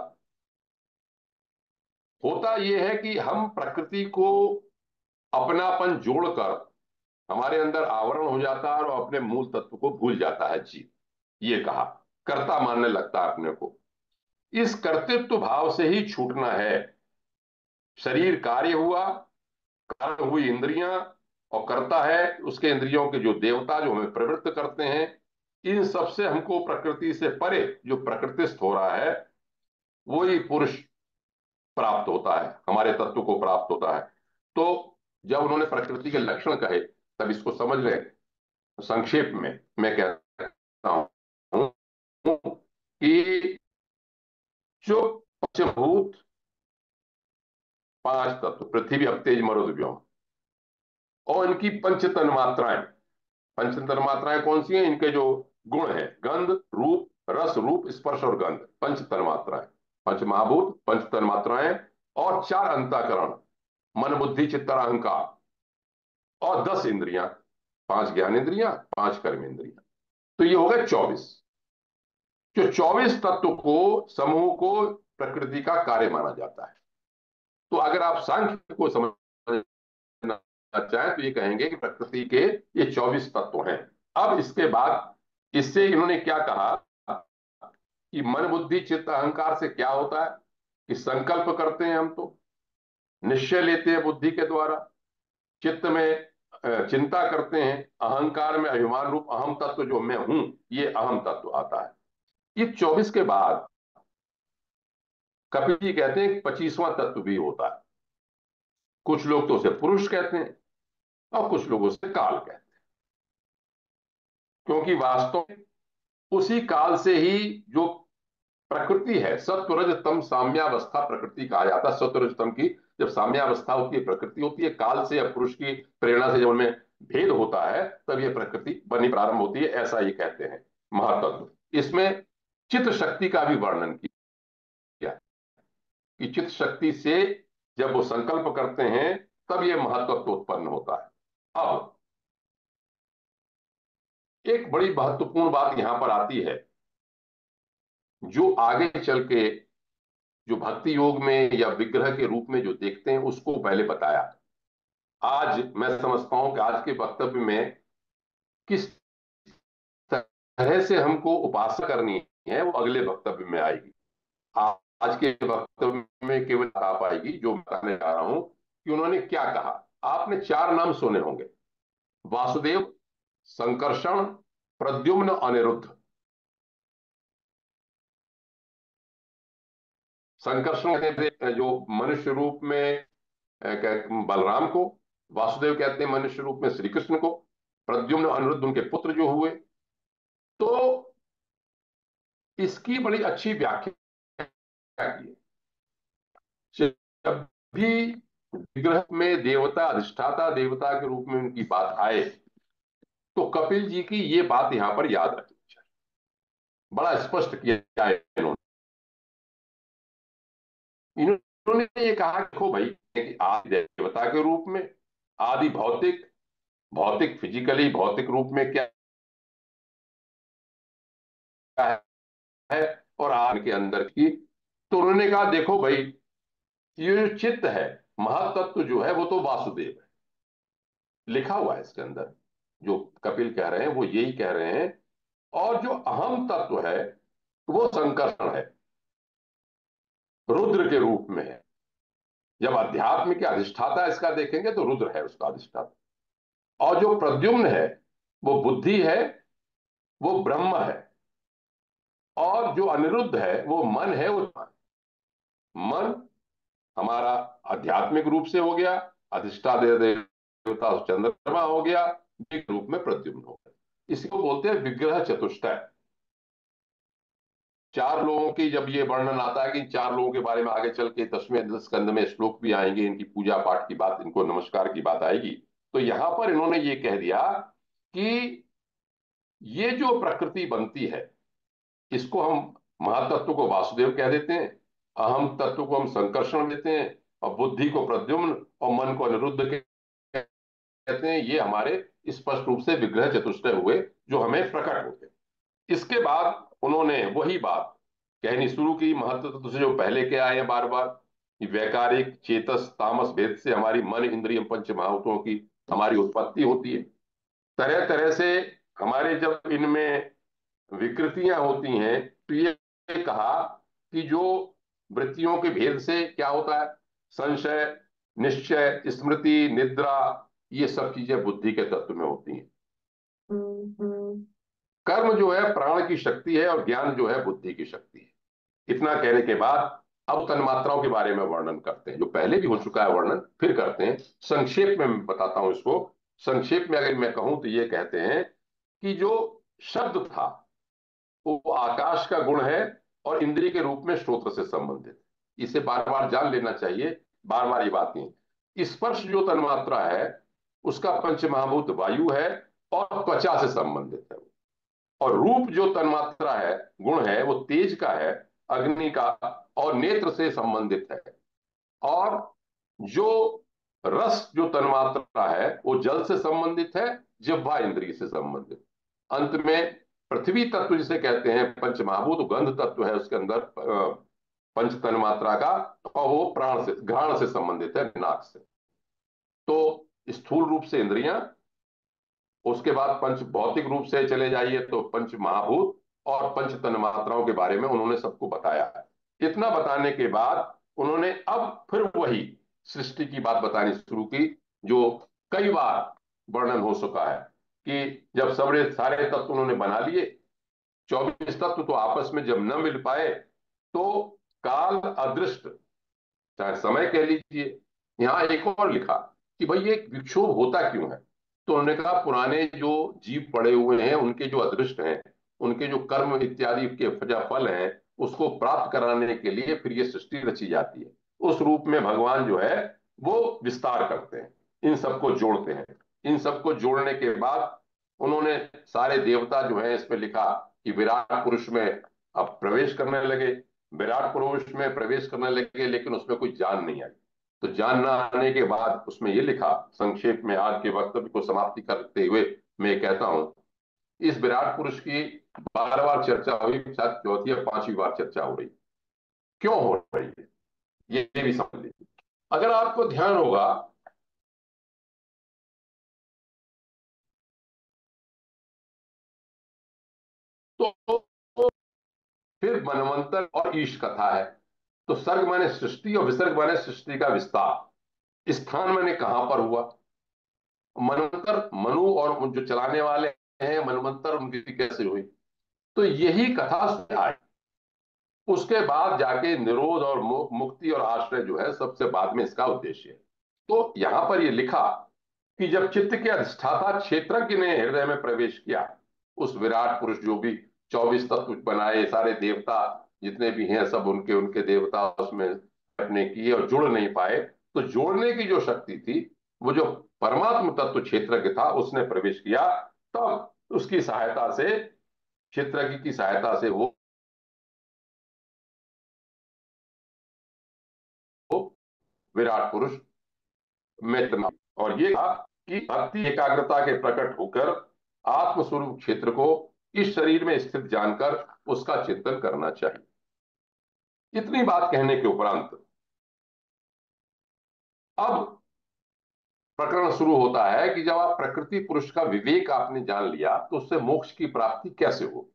होता यह है कि हम प्रकृति को अपनापन जोड़कर हमारे अंदर आवरण हो जाता है और अपने मूल तत्व को भूल जाता है जीव। ये कहा, कर्ता मानने लगता है अपने को। इस कर्तृत्व भाव से ही छूटना है। शरीर कार्य हुआ, कारण हुई इंद्रियां, और करता है उसके इंद्रियों के जो देवता जो हमें प्रवृत्त करते हैं। इन सब से हमको प्रकृति से परे जो प्रकृतिस्थ हो रहा है, वही पुरुष प्राप्त होता है, हमारे तत्व को प्राप्त होता है। तो जब उन्होंने प्रकृति के लक्षण कहे, तब इसको समझ लें। संक्षेप में मैं कहता हूं कि जो पंचभूत, पांच तत्व, पृथ्वी अप तेज मरुद व्योम, और इनकी पंचतन मात्राएं। पंचतन मात्राएं कौन सी हैं? इनके जो गुण हैं, गंध, रूप, रस, रूप, स्पर्श और गंध, पंचतन मात्राएं। पंच महाभूत, पंचतन मात्राएं, और चार अंतःकरण, मन, बुद्धि, चित्त और अहंकार, और दस इंद्रियां, पांच ज्ञान इंद्रियां, पांच कर्म इंद्रियां। तो ये हो गए चौबीस। जो चौबीस तत्व को, समूह को प्रकृति का कार्य माना जाता है। तो अगर आप सांख्य को समझना चाहें तो ये कहेंगे कि प्रकृति के ये चौबीस तत्व हैं। अब इसके बाद इससे इन्होंने क्या कहा कि मन, बुद्धि, चित्त, अहंकार से क्या होता है कि संकल्प करते हैं हम, तो निश्चय लेते हैं बुद्धि के द्वारा, चित्त में अ, चिंता करते हैं, अहंकार में अभिमान रूप अहम तत्व जो मैं हूं, ये अहम तत्व आता है। ये चौबीस के बाद कपिल जी कहते हैं पच्चीसवां तत्व भी होता है। कुछ लोग तो उसे पुरुष कहते हैं और कुछ लोग उसे काल कहते हैं, क्योंकि वास्तव में उसी काल से ही जो प्रकृति है, सत्व रज तम साम्यावस्था प्रकृति कहा जाता है। सत्व रज तम की जब साम्यावस्था होती है, प्रकृति होती है। काल से या पुरुष की प्रेरणा से जब उनमें भेद होता है, तब यह प्रकृति बननी प्रारंभ होती है, ऐसा ये कहते हैं महातत्व। इसमें चित्त शक्ति का भी वर्णन किया कि चित्त शक्ति से जब वो संकल्प करते हैं, तब ये महत्त्व उत्पन्न होता है। अब एक बड़ी महत्वपूर्ण बात यहां पर आती है, जो आगे चल के जो भक्ति योग में या विग्रह के रूप में जो देखते हैं, उसको पहले बताया। आज मैं समझता हूं कि आज के वक्तव्य में किस तरह से हमको उपासना करनी है, वो अगले वक्तव्य में आएगी। आज के वक्तव्य में केवल आ पाएगी जो मैं कहने जा रहा हूं कि उन्होंने क्या कहा। आपने चार नाम सुने होंगे: वासुदेव, संकर्षण, प्रद्युम्न, अनिरुद्ध। संकर्षण कहते हैं जो मनुष्य रूप में बलराम को, वासुदेव कहते हैं मनुष्य रूप में श्री कृष्ण को, प्रद्युम्न अनिरुद्ध उनके पुत्र जो हुए। तो इसकी बड़ी अच्छी व्याख्या की है। जब भी विग्रह में देवता, अधिष्ठाता देवता के रूप में उनकी बात आए, तो कपिल जी की ये बात यहां पर याद रखनी चाहिए। बड़ा स्पष्ट किया है इन्होंने। इन्होंने ये कहा, देखो भाई, कि आदि देवता के रूप में, आदि भौतिक, भौतिक फिजिकली भौतिक रूप में क्या है, और आदि के अंदर की। तो उन्होंने कहा, देखो भाई, ये जो चित्त है, महातत्व जो है, वो तो वासुदेव है, लिखा हुआ है इसके अंदर। जो कपिल कह रहे हैं वो यही कह रहे हैं। और जो अहम तत्व है, वो संकर्षण है, रुद्र के रूप में है। जब अध्यात्म के अधिष्ठाता इसका देखेंगे तो रुद्र है उसका अधिष्ठाता। और जो प्रद्युम्न है, वो बुद्धि है, वो ब्रह्म है। और जो अनिरुद्ध है, वो मन है, वो मन हमारा आध्यात्मिक रूप से हो गया, अधिष्ठाता देवता चंद्रमा हो गया, एक रूप में प्रद्युम्न हो गया। इसको बोलते हैं विग्रह चतुष्टय। चार लोगों की जब ये वर्णन आता है कि चार लोगों के बारे में आगे चल के दसवें स्कंद में श्लोक भी आएंगे, इनकी पूजा पाठ की बात, इनको नमस्कार की बात आएगी। तो यहां पर इन्होंने ये कह दिया कि ये जो प्रकृति बनती है, इसको हम महातत्व को वासुदेव कह देते हैं, अहम तत्व को हम संकर्षण देते हैं, और बुद्धि को प्रद्युम्न, और मन को अनिरुद्ध कहते हैं। ये हमारे स्पष्ट रूप से विग्रह चतुष्टय हुए जो हमें प्रकट होते हैं। इसके बाद उन्होंने वही बात कहनी शुरू की महत्व तत्व से, जो पहले के आए हैं बार बार, कि वैकारिक चेतस तामस भेद से हमारी मन, इंद्रिय, पंच महाभूतों की हमारी उत्पत्ति होती है। तरह तरह से हमारे जब इनमें विकृतियां होती हैं, तो ये कहा कि जो वृत्तियों के भेद से क्या होता है, संशय, निश्चय, स्मृति, निद्रा, ये सब चीजें बुद्धि के तत्व में होती हैं। कर्म जो है प्राण की शक्ति है और ज्ञान जो है बुद्धि की शक्ति है। इतना कहने के बाद अब तन्मात्राओं के बारे में वर्णन करते हैं, जो पहले भी हो चुका है वर्णन, फिर करते हैं। संक्षेप में मैं बताता हूं इसको। संक्षेप में अगर मैं कहूं तो ये कहते हैं कि जो शब्द था वो आकाश का गुण है और इंद्रिय के रूप में श्रोत्र से संबंधित। इसे बार बार जान लेना चाहिए, बार बार ये बात नहीं। स्पर्श जो तन्मात्रा है उसका पंचमहाभूत वायु है और त्वचा से संबंधित है। और रूप जो तन्मात्रा है, गुण है, वो तेज का है, अग्नि का, और नेत्र से संबंधित है। और जो रस जो तन्मात्रा है वो जल से संबंधित है, जिह्वा इंद्रिय से संबंधित। अंत में पृथ्वी तत्व जिसे कहते हैं पंचमहाभूत, गंध तत्व है उसके अंदर पंच तन्मात्रा का, और वो प्राण से, घ्राण से संबंधित है, नाक से। तो स्थूल रूप से इंद्रियां, उसके बाद पंच भौतिक रूप से चले जाइए तो पंच महाभूत, और पंच तन्मात्राओं के बारे में उन्होंने सबको बताया है। इतना बताने के बाद उन्होंने अब फिर वही सृष्टि की बात बतानी शुरू की, जो कई बार वर्णन हो चुका है कि जब सबरे सारे तत्व उन्होंने बना लिए, चौबीस तत्व, तो आपस में जब न मिल पाए तो काल अदृष्ट, चाहे समय कह लीजिए, यहाँ एक और लिखा कि भाई ये विक्षोभ होता क्यों है। तो उन्होंने कहा पुराने जो जीव पड़े हुए हैं उनके जो अदृष्ट हैं, उनके जो कर्म इत्यादि के जो फल हैं, उसको प्राप्त कराने के लिए फिर ये सृष्टि रची जाती है। उस रूप में भगवान जो है वो विस्तार करते हैं, इन सबको जोड़ते हैं। इन सबको जोड़ने के बाद उन्होंने सारे देवता जो है इसमें लिखा कि विराट पुरुष में अब प्रवेश करने लगे। विराट पुरुष में प्रवेश करने लगे लेकिन उसमें कोई जान नहीं आई। तो जान ना आने के बाद उसमें ये लिखा, संक्षेप में आज के वक्तव्य को समाप्ति करते हुए मैं कहता हूं, इस विराट पुरुष की बार बार चर्चा हुई, शायद चौथी या पांचवी बार चर्चा हो रही। क्यों हो रही है ये भी समझ लीजिए। अगर आपको ध्यान होगा तो फिर मनवंतर और ईश कथा है। तो सर्ग माने सृष्टि और विसर्ग माने सृष्टि का विस्तार। स्थान मैंने कहां पर हुआ, मनवंतर मनु और जो चलाने वाले हैं मनवंतर, उनकी कैसे हुई, तो यही कथा सुनाई। उसके बाद जाके निरोध और मु- मुक्ति और आश्रय जो है सबसे बाद में इसका उद्देश्य है। तो यहां पर ये लिखा कि जब चित्त के अधिष्ठाता क्षेत्रज्ञ ने हृदय में प्रवेश किया, उस विराट पुरुष जो भी चौबीस तत्व बनाए, सारे देवता जितने भी हैं सब उनके उनके देवता उसमें अपने किए और जुड़ नहीं पाए, तो जोड़ने की जो शक्ति थी वो जो परमात्म तत्व क्षेत्रज्ञ था उसने प्रवेश किया। तब उसकी सहायता से, क्षेत्रज्ञ की सहायता से वो विराट पुरुष में तना। और ये कहा कि भक्ति एकाग्रता के प्रकट होकर आत्मस्वरूप क्षेत्र को इस शरीर में स्थित जानकर उसका चिंतन करना चाहिए। इतनी बात कहने के उपरांत अब प्रकरण शुरू होता है कि जब आप प्रकृति पुरुष का विवेक आपने जान लिया तो उससे मोक्ष की प्राप्ति कैसे हो,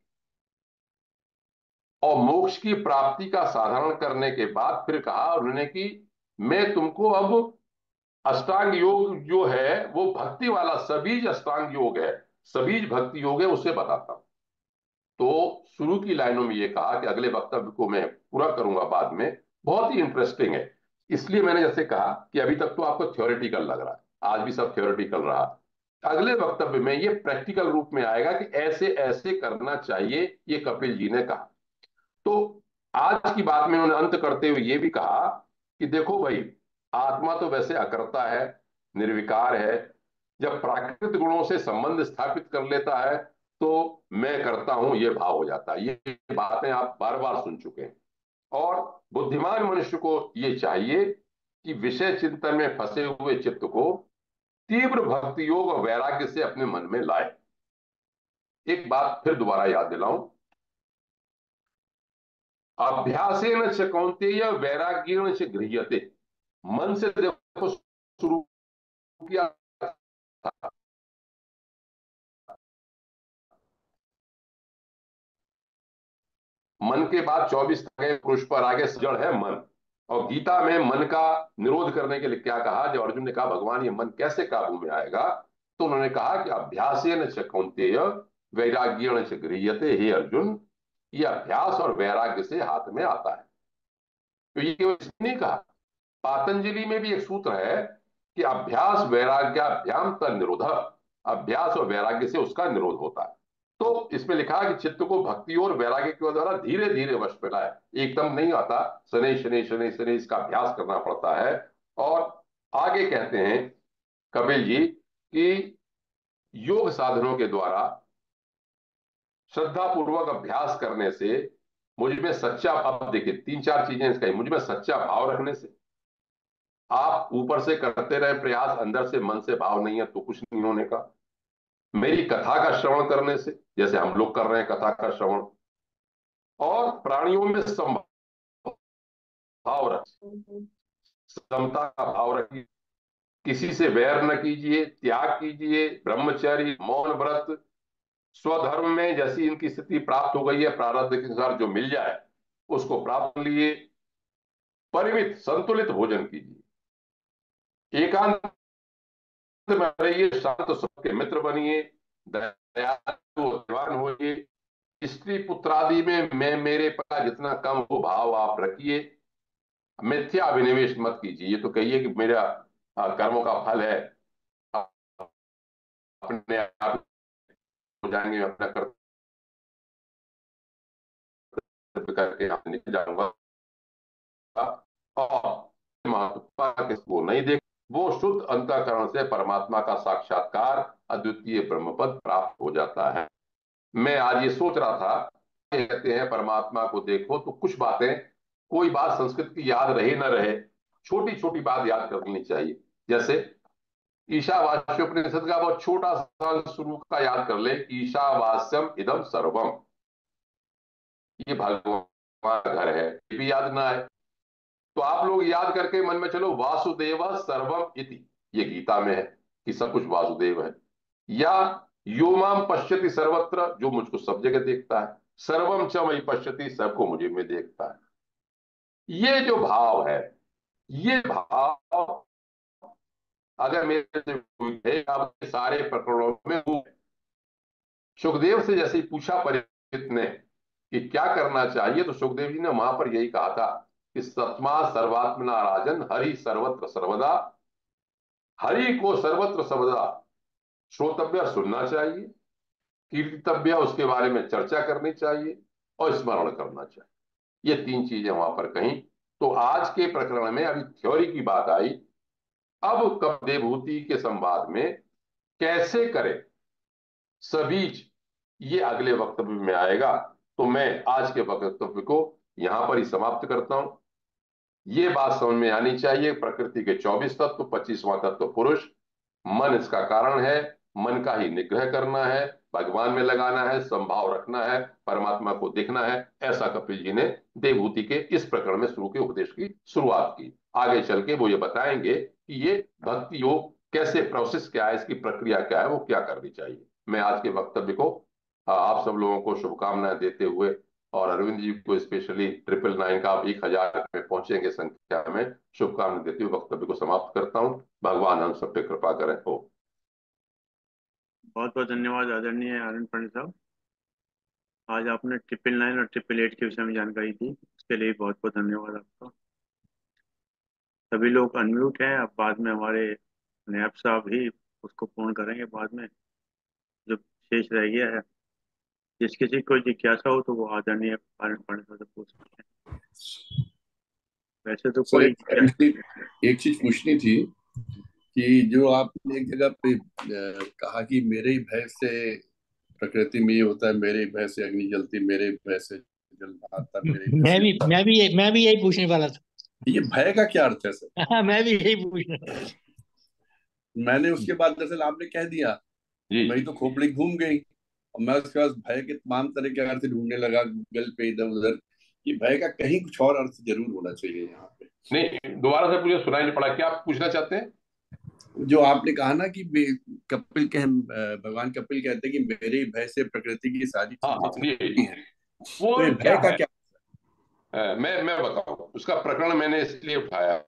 और मोक्ष की प्राप्ति का साधन करने के बाद फिर कहा उन्होंने कि मैं तुमको अब अष्टांग योग जो है वो भक्ति वाला सबीज अष्टांग योग है, सबीज भक्ति योग है, उसे बताता हूं। तो शुरू की लाइनों में ये कहा कि अगले वक्तव्य को मैं पूरा करूंगा बाद में, बहुत ही इंटरेस्टिंग है। इसलिए मैंने जैसे कहा कि अभी तक तो आपको थ्योरेटिकल लग रहा है, आज भी सब थ्योरेटिकल रहा। अगले वक्तव्य में ये प्रैक्टिकल रूप में आएगा कि ऐसे ऐसे करना चाहिए, ये कपिल जी ने कहा। तो आज की बात में उन्होंने अंत करते हुए ये भी कहा कि देखो भाई, आत्मा तो वैसे अकर्ता है, निर्विकार है। जब प्राकृतिक गुणों से संबंध स्थापित कर लेता है तो मैं करता हूं ये भाव हो जाता है। ये बातें आप बार बार सुन चुके हैं। और बुद्धिमान मनुष्य को ये चाहिए कि विषय चिंतन में फंसे हुए चित्त को तीव्र भक्ति योग और वैराग्य से अपने मन में लाए। एक बात फिर दोबारा याद दिलाऊं, अभ्यासेन च कौन्तेय वैराग्येण च गृह्यते। मन से देखो शुरू किया था, मन के बाद चौबीस आगे पुरुष पर आगे जड़ है मन। और गीता में मन का निरोध करने के लिए क्या कहा? जब अर्जुन ने कहा भगवान ये मन कैसे काबू में आएगा, तो उन्होंने कहा कि अभ्यासेन च कौन्तेय वैराग्येण च गृह्यते। हे अर्जुन, ये अभ्यास और वैराग्य से हाथ में आता है। तो ये केवल इसने नहीं कहा, पातंजलि में भी एक सूत्र है कि अभ्यास वैराग्याभ्याम तद निरोध, अभ्यास और वैराग्य से उसका निरोध होता है। तो इसमें लिखा है कि चित्त को भक्ति और वैराग्य के द्वारा धीरे धीरे वश में लाए, एकदम नहीं आता, शनि शनि शनि शनि इसका अभ्यास करना पड़ता है। और आगे कहते हैं कपिल जी कि योग साधनों के द्वारा श्रद्धा पूर्वक अभ्यास करने से मुझ में सच्चा, अब देखिए तीन चार चीजें इसका, मुझ में सच्चा भाव रखने से, आप ऊपर से करते रहे प्रयास, अंदर से मन से भाव नहीं है तो कुछ नहीं होने का। मेरी कथा का श्रवण करने से, जैसे हम लोग कर रहे हैं कथा का श्रवण, और प्राणियों में समभाव रख, समता का भाव रखिए, किसी से वैर न कीजिए, त्याग कीजिए, ब्रह्मचर्य, मौन व्रत, स्वधर्म में जैसी इनकी स्थिति प्राप्त हो गई है प्रारब्ध के अनुसार जो मिल जाए उसको प्राप्त लिए, परिमित संतुलित भोजन कीजिए, एकांत में रहिए, शांत सबके मित्र बनिए, दयावान होइए, स्त्री पुत्रादि में मैं मेरे पर जितना कम हो भाव आप रखिए, मिथ्या अभिनिवेश मत कीजिए। ये तो कहिए कि मेरा आ, कर्मों का फल है, अपने आप हो जाएंगे, अपना कर्तव्य करके आप निकल जाऊंगा, और महात्मा को नहीं देख, वो शुद्ध अंतःकरण से परमात्मा का साक्षात्कार अद्वितीय ब्रह्म पद प्राप्त हो जाता है। मैं आज ये सोच रहा था, कहते हैं परमात्मा को देखो, तो कुछ बातें, कोई बात संस्कृत की याद रहे न रहे, छोटी छोटी बात याद कर लेनी चाहिए। जैसे ईशावास्योपनिषद का बहुत छोटा सा शुरू का याद कर ले, ईशावास्यम इदम सर्वम, ये भगवान का घर है, ये भी याद ना है तो आप लोग याद करके मन में चलो वासुदेव सर्वम इति, ये गीता में है कि सब कुछ वासुदेव है। या यो माम पश्यति सर्वत्र, जो मुझको सब जगह देखता है, सर्वम च मयि पश्यति, सबको मुझे में देखता है। ये जो भाव है, ये भाव अगर मेरे से पूछे सारे प्रकरणों में, सुखदेव से जैसे ही पूछा परीक्षित ने कि क्या करना चाहिए, तो सुखदेव जी ने वहां पर यही कहा था कि सत्मा सर्वात्मना राजन, हरि सर्वत्र सर्वदा, हरि को सर्वत्र सर्वदा श्रोतव्य, सुनना चाहिए, कीर्तितव्य, उसके बारे में चर्चा करनी चाहिए, और स्मरण करना चाहिए। ये तीन चीजें वहां पर कहीं। तो आज के प्रकरण में अभी थ्योरी की बात आई, अब कब देवभूति के संवाद में कैसे करें सबीज, ये अगले वक्तव्य में आएगा। तो मैं आज के वक्तव्य को यहां पर ही समाप्त करता हूं। ये बात समझ में आनी चाहिए, प्रकृति के चौबीस तत्व, पच्चीसवां तत्व पुरुष, मन इसका कारण है, मन का ही निग्रह करना है, भगवान में लगाना है, संभाव रखना है, परमात्मा को देखना है। ऐसा कपिल जी ने देवभूति के इस प्रकरण में शुरू के उपदेश की शुरुआत की। आगे चल के वो ये बताएंगे कि ये भक्ति योग कैसे, प्रोसेस क्या है, इसकी प्रक्रिया क्या है, वो क्या करनी चाहिए। मैं आज के वक्तव्य को आ, आप सब लोगों को शुभकामनाएं देते हुए, और अरविंद जी को स्पेशली ट्रिपल नाइन का आप एक हजार में पहुंचेंगे संख्या में, शुभकामनाएं देते हुए वक्तव्य को समाप्त करता हूं। भगवान हम सब पे कृपा करें। हो बहुत बहुत धन्यवाद आदरणीय आनंद पंडित साहब। आज आपने ट्रिपल नाइन और ट्रिपल एट के विषय में जानकारी दी, उसके लिए बहुत बहुत धन्यवाद आपका। सभी लोग अनम्यूट हैं, अब बाद में हमारे नैब साहब ही उसको पूर्ण करेंगे बाद में, जो शेष रह गया है। जिस किसी को जिज्ञासा हो तो वो आदरणीय आनंद पंडित साहब से पूछ सकते हैं। वैसे तो सर कोई एक, एक चीज पूछनी थी कि जो आपने एक जगह पे अ, कहा कि मेरे ही भय से प्रकृति में ये होता है, मेरे ही भय से अग्नि जलती, मेरे ही भय से जल आता, मेरे ही भय मैं से भी मैं भी ये- मैं भी यही पूछने वाला था। ये भय का क्या अर्थ है सर? हाँ, मैं भी यही पूछना। मैंने उसके बाद दरअसल आपने कह दिया, जी मेरी तो खोपड़ी घूम गई, और मैं उसके बाद भय के तमाम तरह के अर्थ ढूंढने लगा गूगल पे इधर उधर, कि भय का कहीं कुछ और अर्थ जरूर होना चाहिए यहाँ पे। नहीं, दोबारा से मुझे सुनाई नहीं पड़ा, क्या आप पूछना चाहते हैं? जो आपने कहा ना कि बे- कपिल कह भगवान कपिल कहते हैं कि मेरे ही भय से प्रकृति की सारी हाँ चीजें हाँ, ये चलती हैं, वो तो ये क्या भय का है, क्या? अ, मैं मैं बताऊं उसका प्रकरण मैंने इसलिए उठाया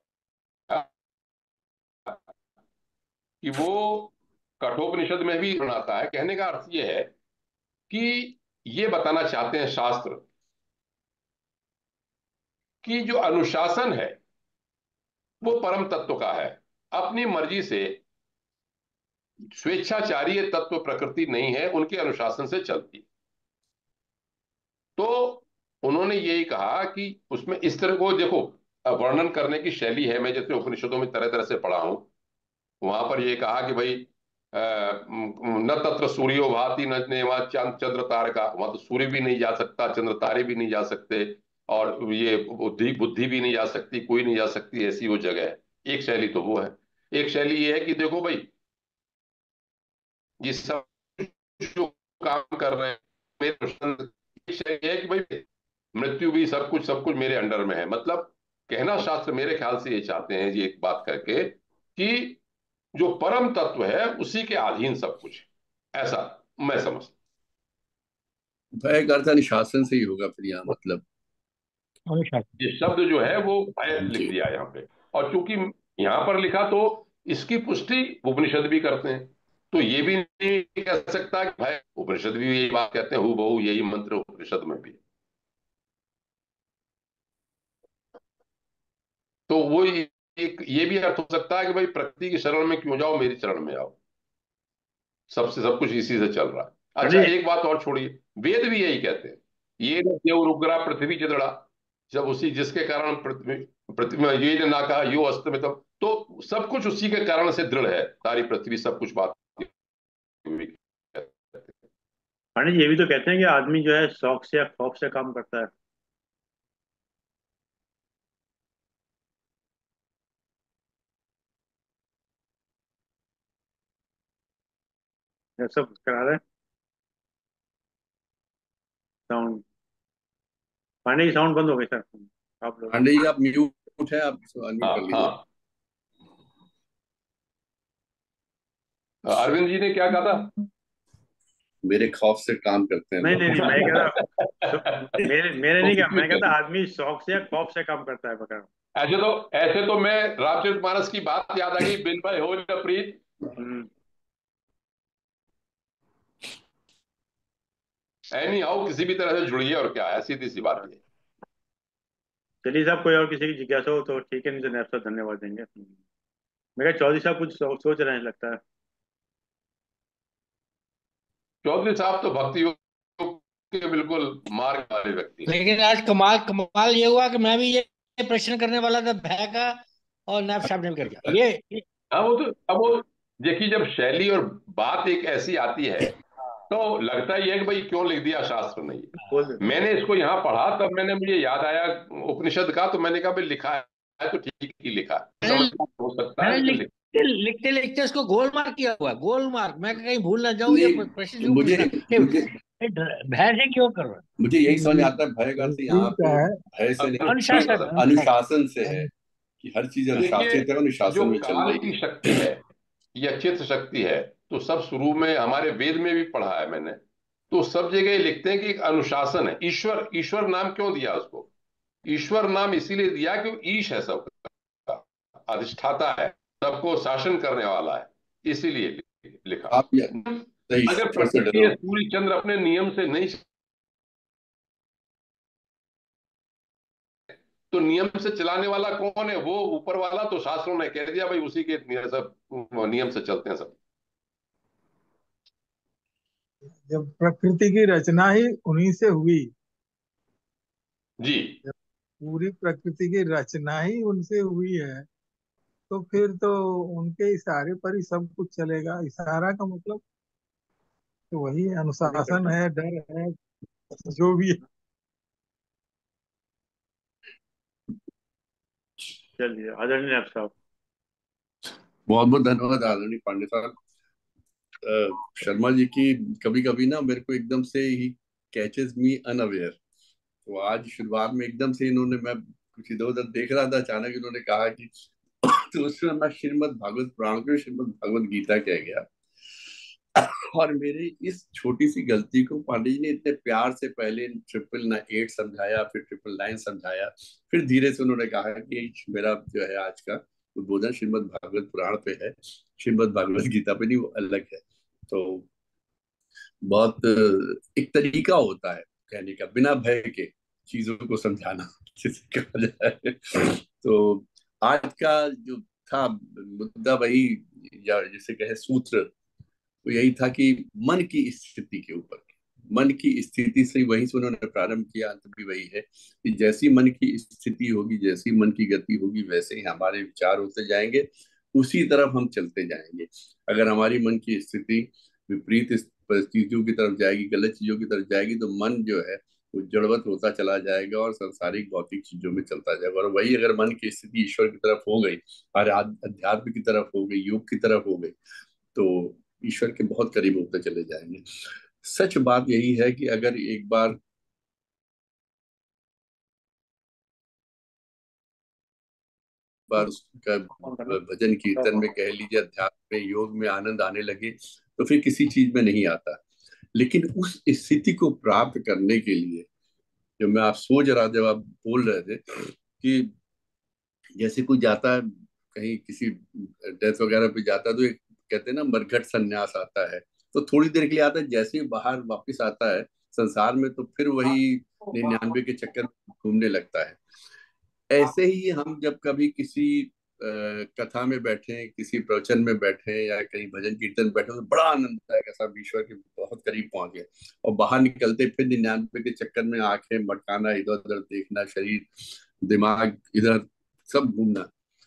कि वो कठोपनिषद में भी आता है। कहने का अर्थ ये है कि ये बताना चाहते हैं शास्त्र कि जो अनुशासन है वो परम तत्व का है। अपनी मर्जी से स्वेच्छाचारी ये तत्व प्रकृति नहीं है, उनके अनुशासन से चलती है। तो उन्होंने यही कहा कि उसमें इस तरह को देखो, अ, वर्णन करने की शैली है। मैं जैसे उपनिषदों में तरह तरह से पढ़ा हूं, वहां पर ये कहा कि भाई अ, न तत्र सूर्यो भाति न नेवा चांद चंद्र तारका। वहां तो सूर्य भी नहीं जा सकता, चंद्र तारे भी नहीं जा सकते, और ये बुद्धि बुद्धि भी नहीं जा सकती, कोई नहीं जा सकती, ऐसी वो जगह है। एक शैली तो वो है। एक शैली ये है कि देखो भाई, ये सब जो काम कर रहे हैं मेरे एक शैली है कि भाई मृत्यु भी, सब कुछ सब कुछ मेरे अंडर में है। मतलब कहना शास्त्र मेरे ख्याल से ये चाहते हैं, ये एक बात करके, कि जो परम तत्व है उसी के अधीन सब कुछ है, ऐसा मैं समझता भय का अर्थ अनुशासन से ही होगा फिर यहाँ, मतलब। अनुशासन। हूं। ये शब्द जो है वो भय लिख जी। दिया है यहाँ पे, और चूंकि यहाँ पर लिखा तो इसकी पुष्टि उपनिषद भी करते हैं। तो ये भी नहीं कह सकता कि भय, उपनिषद भी यही बात कहते हैं, हु बहु यही मंत्र उपनिषद में भी। तो वो एक ये भी अर्थ हो सकता है कि भाई प्रकृति की शरण में क्यों जाओ, मेरी शरण में आओ, सबसे सब कुछ इसी से चल रहा है। अच्छा, पंडित जी। एक बात और छोड़िए, वेद भी यही कहते हैं, ये न देव रुग्रा पृथ्वी चंद्रा, जब उसी जिसके कारण पृथ्वी पृथ्वी में ये ना कहा यो अस्तमितम, तो सब कुछ उसी के कारण से दृढ़ है, सारी पृथ्वी सब कुछ बात हुई। पंडित जी ये भी तो कहते हैं कि आदमी जो है शौक से या खौफ से काम करता है। ये सब करा रहे हैं। साउंड, पांडे जी साउंड बंद हो गए सर, आप लोग। पांडे जी आप म्यूट है, आप अनम्यूट हाँ कर लीजिए। हाँ, अरविंद जी ने क्या कहा था? मेरे खौफ से काम करते हैं नहीं लोग। नहीं नहीं, मैं कह रहा सो- मेरे मेरे तो नहीं कहा, फिर मैं क्या? कहता आदमी शौक से या खौफ से काम करता है पकड़। ऐसे तो ऐसे तो मैं रामचरितमानस की बात याद आ गई, बिन भय हो न प्रीत। हम्म। एनी हाउ किसी भी तरह से जुड़िए, और क्या है, सीधी सी बात है। चलिए साहब, कोई और किसी की जिज्ञासा हो तो ठीक है, नहीं तो नैप साहब धन्यवाद देंगे। मैं कहा चौधरी साहब कुछ सो, सोच रहे हैं लगता है। चौधरी साहब तो भक्ति योग के बिल्कुल मार्ग वाले व्यक्ति हैं। लेकिन आज कमाल कमाल ये हुआ कि मैं भी ये प्रश्न करने वाला था भय का, और नायब साहब ने भी कर दिया ये, ये- हाँ, वो तो अब वो देखिए, जब शैली और बात एक ऐसी आती है तो लगता ही है कि भाई क्यों लिख दिया शास्त्र ने ये। बोल देते हैं। मैंने इसको यहाँ पढ़ा तब मैंने मुझे याद आया उपनिषद का, तो मैंने कहा भाई लिखा है तो ठीक ही लिखा है, मैंने समझ हो सकता है मैंने लेकिन लिखा। लिखते लिखते लिखते इसको गोल मार्क किया हुआ है, गोल मार्क। मैं कहीं भूल ना जाऊं, ये प्रश्न नहीं, जरूर मुझे पूछना कि मुझे ये भय से क्यों कर रहा है। मुझे यही समझ में नहीं, आता है, भय का अर्थ यहाँ ठीक पे है। भय से नहीं, अनुशासन अनुशासन। अनुशासन। अनुशासन से है, कि हर चीज देखिए, अनुशासित है, अनुशासन जो में चल काल रही की है। शक्ति है या चित्त शक्ति है, तो सब शुरू में हमारे वेद में भी पढ़ा है मैंने, तो सब जगह ये लिखते हैं कि एक अनुशासन है। ईश्वर, ईश्वर नाम क्यों दिया उसको? ईश्वर नाम इसीलिए दिया कि वो ईश है, सबका अधिष्ठाता है, सबको शासन करने वाला है, इसीलिए लिखा। आप ये सही अगर ईश्वर से प्रकृति डरो। या सूर्य चंद्र अपने नियम से नहीं, तो नियम से चलाने वाला कौन है? वो ऊपर वाला। तो शास्त्रों ने कह दिया भाई उसी के नियम सब नियम से चलते हैं सब। जब प्रकृति की रचना ही उन्हीं से हुई, जी। जब पूरी प्रकृति की रचना ही उनसे हुई है, तो फिर तो उनके इशारे पर ही सब कुछ चलेगा। इशारा का मतलब तो वही नहीं अनुशासन करता। है, डर है, जो भी है। चलिए आदरणीय नैप साहब। बहुत बहुत धन्यवाद आदरणीय पांडे साहब। अ, शर्मा जी की कभी कभी ना मेरे को एकदम से ही कैचेस मी अनअवेयर। तो आज शुरुआत में एकदम से इन्होंने, मैं कुछ इधर उधर देख रहा था, अचानक इन्होंने कहा कि तो उसमें मैं श्रीमद् भागवत पुराण को श्रीमद् भागवत गीता कह गया। और मेरी इस छोटी सी गलती को पांडे जी ने इतने प्यार से पहले ट्रिपल ना एट समझाया, फिर ट्रिपल नाइन समझाया, फिर धीरे से उन्होंने कहा कि मेरा जो है आज का उद्बोधन श्रीमद् भागवत पुराण पे है, श्रीमद् भागवत गीता पे नहीं, वो अलग है। तो बहुत एक तरीका होता है कहने का, बिना भय के चीजों को समझाना जिसे कहा जाए। तो आज का जो था मुद्दा वही, या जिसे कहे सूत्र, तो यही था कि मन की स्थिति के ऊपर, मन की स्थिति से वहीं से उन्होंने प्रारंभ किया, अंत भी वही है कि जैसी मन की स्थिति होगी, जैसी मन की गति होगी, वैसे ही हमारे विचार होते जाएंगे, उसी तरफ हम चलते जाएंगे। अगर हमारी मन की स्थिति विपरीत परिस्थितियों की तरफ जाएगी, गलत चीजों की तरफ जाएगी, तो मन जो है वो जड़वत होता चला जाएगा और संसारिक भौतिक चीजों में चलता जाएगा। और वही अगर मन की स्थिति ईश्वर की तरफ हो गई और अध्यात्म की तरफ हो गई, योग की तरफ हो गई, तो ईश्वर के बहुत करीब होते चले जाएंगे। सच बात यही है कि अगर एक बार बार उसका भजन कीर्तन में कह लीजिए, अध्यात्म में, योग में आनंद आने लगे, तो फिर किसी चीज में नहीं आता। लेकिन उस स्थिति को प्राप्त करने के लिए, जो मैं आप सोच रहा जब आप बोल रहे थे कि जैसे कोई जाता है कहीं किसी डेथ वगैरह पे जाता है, तो एक कहते हैं ना मरघट संन्यास आता है, तो थोड़ी देर के लिए आता है, जैसे ही बाहर वापस आता है संसार में, तो फिर वही निन्यानवे के चक्कर घूमने लगता है। ऐसे ही हम जब कभी किसी आ, कथा में बैठे, किसी प्रवचन में बैठे, या कहीं भजन कीर्तन में बैठे, तो बड़ा आनंद आएगा, सब ईश्वर के बहुत करीब पहुंच गए, और बाहर निकलते फिर निन्यानवे के चक्कर में आंखें मटकाना, इधर उधर देखना, शरीर दिमाग इधर सब घूमना।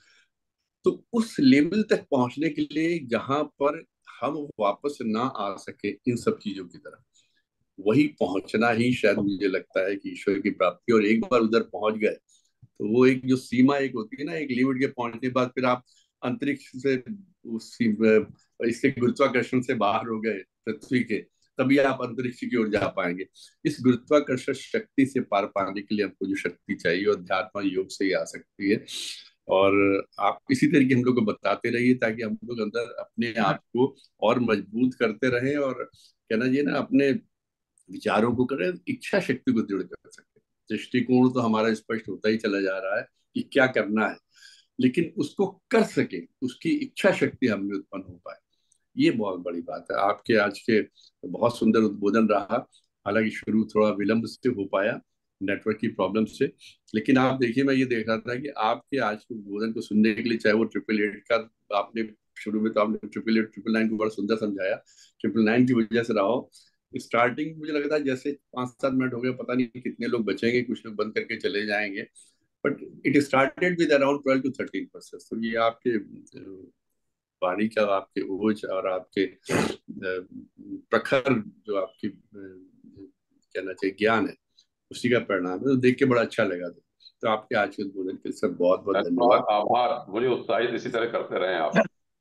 तो उस लेवल तक पहुंचने के लिए जहां पर हम वापस ना आ सके इन सब चीजों की तरफ, वही पहुंचना ही शायद मुझे लगता है कि ईश्वर की प्राप्ति। और एक बार उधर पहुंच गए तो वो एक जो सीमा एक होती है ना, एक लिमिट के पहुंचने के बाद फिर आप अंतरिक्ष से उस इसके गुरुत्वाकर्षण से बाहर हो गए पृथ्वी के, तभी आप अंतरिक्ष की ओर जा पाएंगे। इस गुरुत्वाकर्षण शक्ति से पार पाने के लिए हमको जो शक्ति चाहिए, और अध्यात्म योग से ही आ सकती है। और आप इसी तरीके हम लोग को बताते रहिए, ताकि हम लोग अंदर अपने आप को और मजबूत करते रहें, और कहना चाहिए ना, अपने विचारों को करें, इच्छा शक्ति को दृढ़ कर सके। दृष्टिकोण तो हमारा स्पष्ट होता ही चला जा रहा है कि क्या करना है, लेकिन उसको कर सके, उसकी इच्छा शक्ति हम में उत्पन्न हो पाए, ये बहुत बड़ी बात है। आपके आज के बहुत सुंदर उद्बोधन रहा, हालांकि शुरू थोड़ा विलंब से हो पाया नेटवर्क की प्रॉब्लम से, लेकिन आप देखिए, मैं ये देख रहा था कि आपके आज के उद्बोधन को सुनने के लिए, चाहे वो ट्रिपल एट का आपने शुरू में तो आपने ट्रिपल एट ट्रिपल नाइन को बड़ा सुंदर समझाया, ट्रिपल नाइन की वजह से रहा हो, स्टार्टिंग मुझे लग रहा था जैसे पांच सात मिनट हो गए, पता नहीं कितने लोग बचेंगे, कुछ लोग बंद करके चले जाएंगे, but it started with around twelve to thirteen percent. तो ये आपके वाणी का, आपके ओज और आपके प्रखर जो आपकी कहना चाहिए ज्ञान है, उसी का परिणाम है। तो देख के बड़ा अच्छा लगा। तो आपके आज के उद्बोधन के लिए बहुत बहुत धन्यवाद, आभार। मुझे उत्साहित इसी तरह करते रहे आप।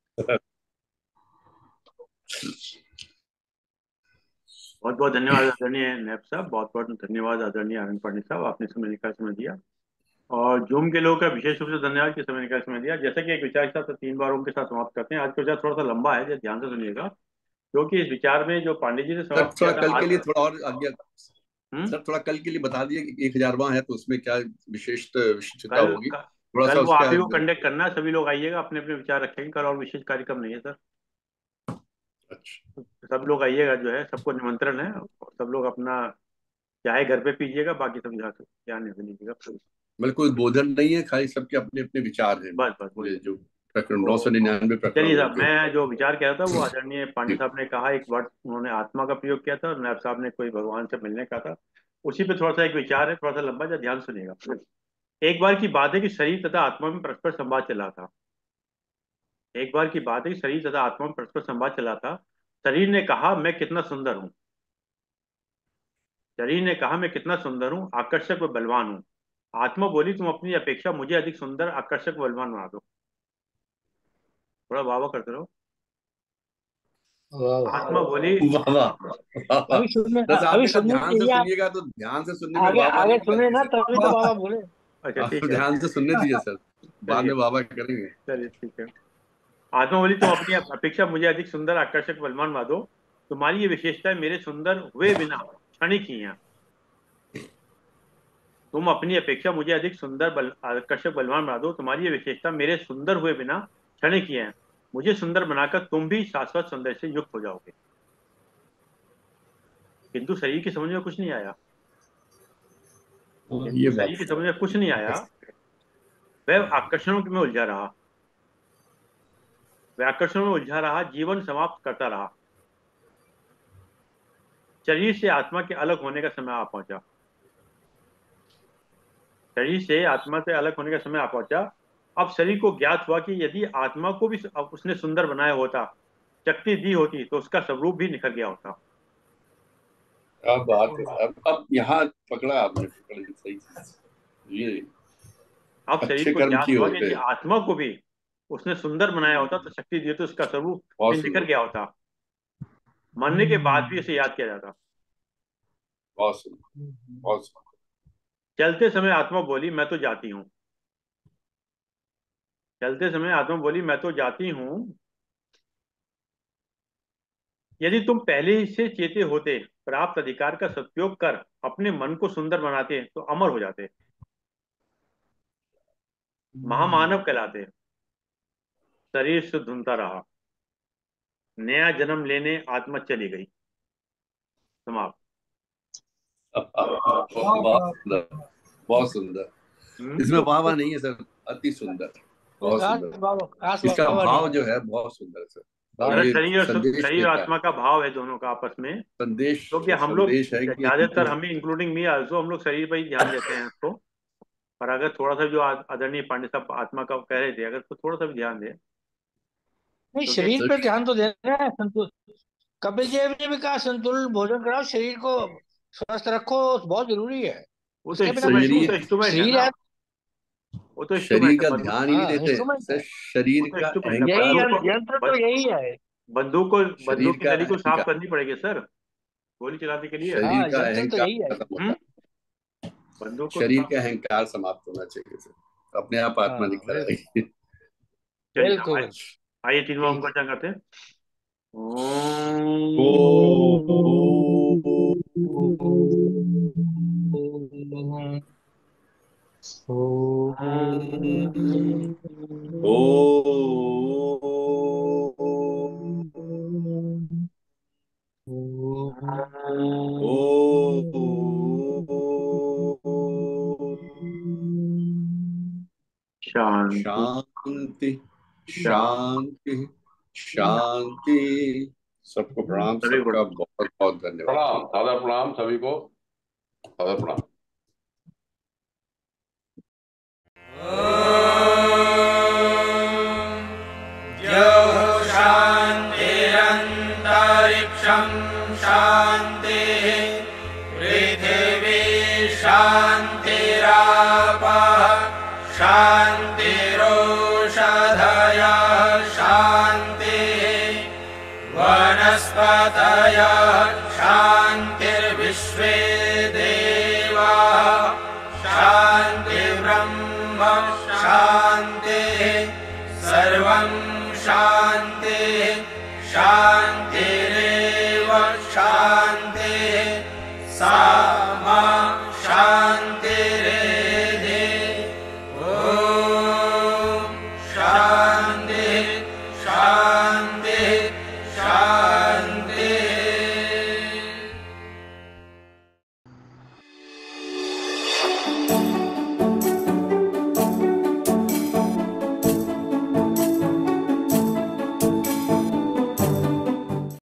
बहुत बहुत धन्यवाद आदरणीय नैब साहब, बहुत बहुत धन्यवाद आदरणीय आनंद पांडे साहब, आपने समय निकाल समय दिया। और जूम के लोगों का विशेष रूप से धन्यवाद कि समय निकाल समय दिया। जैसे कि एक विचार के साथ तीन बार उनके साथ समाप्त करते हैं। आज का विचार थोड़ा सा लंबा है, ध्यान से सुनिएगा, क्योंकि इस विचार में जो पांडे जी ने सर समाप्त थोड़ा किया था कल के आज। लिए थोड़ा और आज्ञा, हम्म सर थोड़ा कल के लिए बता दिए कि एक हजारवां है, तो उसमें क्या विशिष्ट विशिष्टता कल होगी, क- थोड़ा सा कल वो आप उसका। ही को कंडक्ट करना है, सभी लोग आइएगा, अपने अपने विचार रखेंगे। कल और विशेष कार्यक्रम नहीं है सर। अच्छा, सब लोग आइएगा, जो है सबको निमंत्रण है, और सब लोग अपना चाहे घर पे पीजिएगा, बाकी सब यहाँ से ध्यान नहीं लीजिएगा। मतलब कोई बोधन नहीं है, खाली सबके अपने अपने विचार हैं, बस बस वही। ये जो प्रकरण नौ तो सौ निन्यानवे चलिए प्रकरणों साहब, के। मैं जो विचार कह रहा था वो आदरणीय पांडे साहब ने कहा, एक वर्ड उन्होंने आत्मा का प्रयोग किया था, और नायब साहब ने कोई भगवान से मिलने का था। उसी पे थोड़ा सा एक विचार है, थोड़ा सा लंबा, जा ध्यान सुनिएगा। एक बार की बात है कि शरीर तथा आत्मा में परस्पर संवाद चला था। एक बार की बात है कि शरीर तथा आत्मा में परस्पर संवाद चला था। शरीर ने कहा मैं कितना सुंदर हूँ। शरीर ने कहा मैं कितना सुंदर हूँ, आकर्षक व बलवान हूँ। आत्मा बोली तुम अपनी अपेक्षा मुझे अधिक सुंदर, आकर्षक व बलवान बना दो। थोड़ा वाह वाह करते रहो। वाह वाह। आत्मा बोली। वाह वाह वाह वाह। अभी सुनने बस अभी आपने कहा सुनने ध्यान से चाहिए आप। सुनिएगा, तो ध्यान से सुनने में आगे वाह वाह आगे नहीं सुने मिलती ना, सर, तभी तो बाबा बोले। अच्छा आप ठीक है। ध्यान से सुनने दीजिए सर, बाद चलिए में वाह वाह करेंगे। चलिए ठीक है। आत्मा बोली तुम अपनी अपेक्षा मुझे अधिक सुंदर, आकर्षक, बलवान बना दो। तुम्हारी ये विशेषताएं मेरे सुंदर हुए बिना क्षणिक ही हैं। तुम अपनी अपेक्षा मुझे अधिक सुंदर बल आकर्षक बलवान बना दो। तुम्हारी ये विशेषता मेरे सुंदर हुए बिना क्षणिक ही है। मुझे सुंदर बनाकर तुम भी शाश्वत सौंदर्य से युक्त हो जाओगे। किंतु शरीर की समझ में कुछ नहीं आया। ये शरीर की समझ में कुछ नहीं आया। वह आकर्षणों में उलझा रहा, वह आकर्षणों में उलझा रहा, जीवन समाप्त करता रहा। शरीर से आत्मा के अलग होने का समय आ पहुंचा। शरीर से आत्मा से अलग होने का समय आ पहुंचा। अब शरीर को ज्ञात हुआ कि यदि आत्मा को भी उसने सुंदर बनाया होता, शक्ति दी होती, तो उसका स्वरूप भी निखर गया होता। अब बात है, अब अब यहाँ पकड़ा आपने, पकड़ सही ये अब शरीर अच्छे को कर्म ज्ञात किए हुआ कि होते यदि आत्मा को भी उसने सुंदर बनाया होता तो शक्ति दी तो उसका स्वरूप बहुत भी निखर सुंदर, गया होता। मरने के बाद भी उसे याद किया जाता। बहुत सुंदर, बहुत सुंदर। चलते समय आत्मा बोली मैं तो जाती हूँ। चलते समय आत्मा बोली मैं तो जाती हूँ। यदि तुम पहले ही से चेते होते, प्राप्त अधिकार का सदुपयोग कर अपने मन को सुंदर बनाते तो अमर हो जाते, महामानव कहलाते। शरीर से धुनता रहा। नया जन्म लेने आत्मा चली गई। समाप्त। बहुत सुंदर, बहुत सुंदर। हम्म? इसमें वाह वाह नहीं है सर, अति सुंदर, बहुत खास सुंदर। बाबा, खास इसका बाबा भाव नहीं जो है बहुत सुंदर है सर, और अरे ये शरीर और संदेश शरीर और देता है, आत्मा का भाव है दोनों का आपस में। संदेश क्योंकि हम लोग संदेश है कि ज्यादातर, जो हमें इंक्लूडिंग मी आल्सो, हम लोग शरीर पर ही ध्यान देते हैं इसको। पर अगर थोड़ा सा जो आ- आदरणीय पांडे साहब आत्मा का कह रहे थे, अगर तो थोड़ा सा भी ध्यान दे नहीं, तो शरीर सर, पर ध्यान तो देना है। संतुल कपिल देव ने भी कहा संतुलित भोजन कराओ, शरीर को स्वस्थ रखो, बहुत जरूरी है। वो तो उसके बिना इंस्ट्रूमेंट, कुछ वो नहीं तो शरीर है। इंस्ट्रूमेंट है शरीर ना। है, वो तो शरीर इंस्ट्रूमेंट है। का बंदूक, ध्यान ही नहीं हाँ देते इंस्ट्रूमेंट सर, है। वो शरीर तो का इंस्ट्रूमेंट है। यही अहंकार, बंदूक यं- को यंत्र तो बं- यही है। बंदूक को शरीर बंदूक की का नली को साफ अहंकार, करनी पड़ेगी सर, गोली चलाने के लिए। शरीर हाँ, का यंत्र तो अहंकार यही है। खत्म हम्म? होता बंदूक है, को शरीर साफ। का अहंकार समाप्त होना चाहिए सर, अपने आप आत्मा हाँ निखर बिल्कुल, आएगी। चलिए बिल्कुल आइए, बिल्कुल। आइए तीनों ठीक अंक है। क्या करते हैं। ओ, ओ, ओ, ओ, शांति शांति, शांति। शांति, शांति। सबको प्रणाम, सभी को सबका बहुत बहुत धन्यवाद। प्रणाम, सादर प्रणाम सभी को, सादर प्रणाम। शान्तिरन्तरिक्षं शान्तिः पृथिवी शान्तिरापः शान्तिरोषधयः शान्तिः वनस्पतयः शान्तिर्विश्वे देवाः शान्तिर्ब्रह्म शान्तिः सर्वं शान्तिः शान्तिरेव शान्तिः सा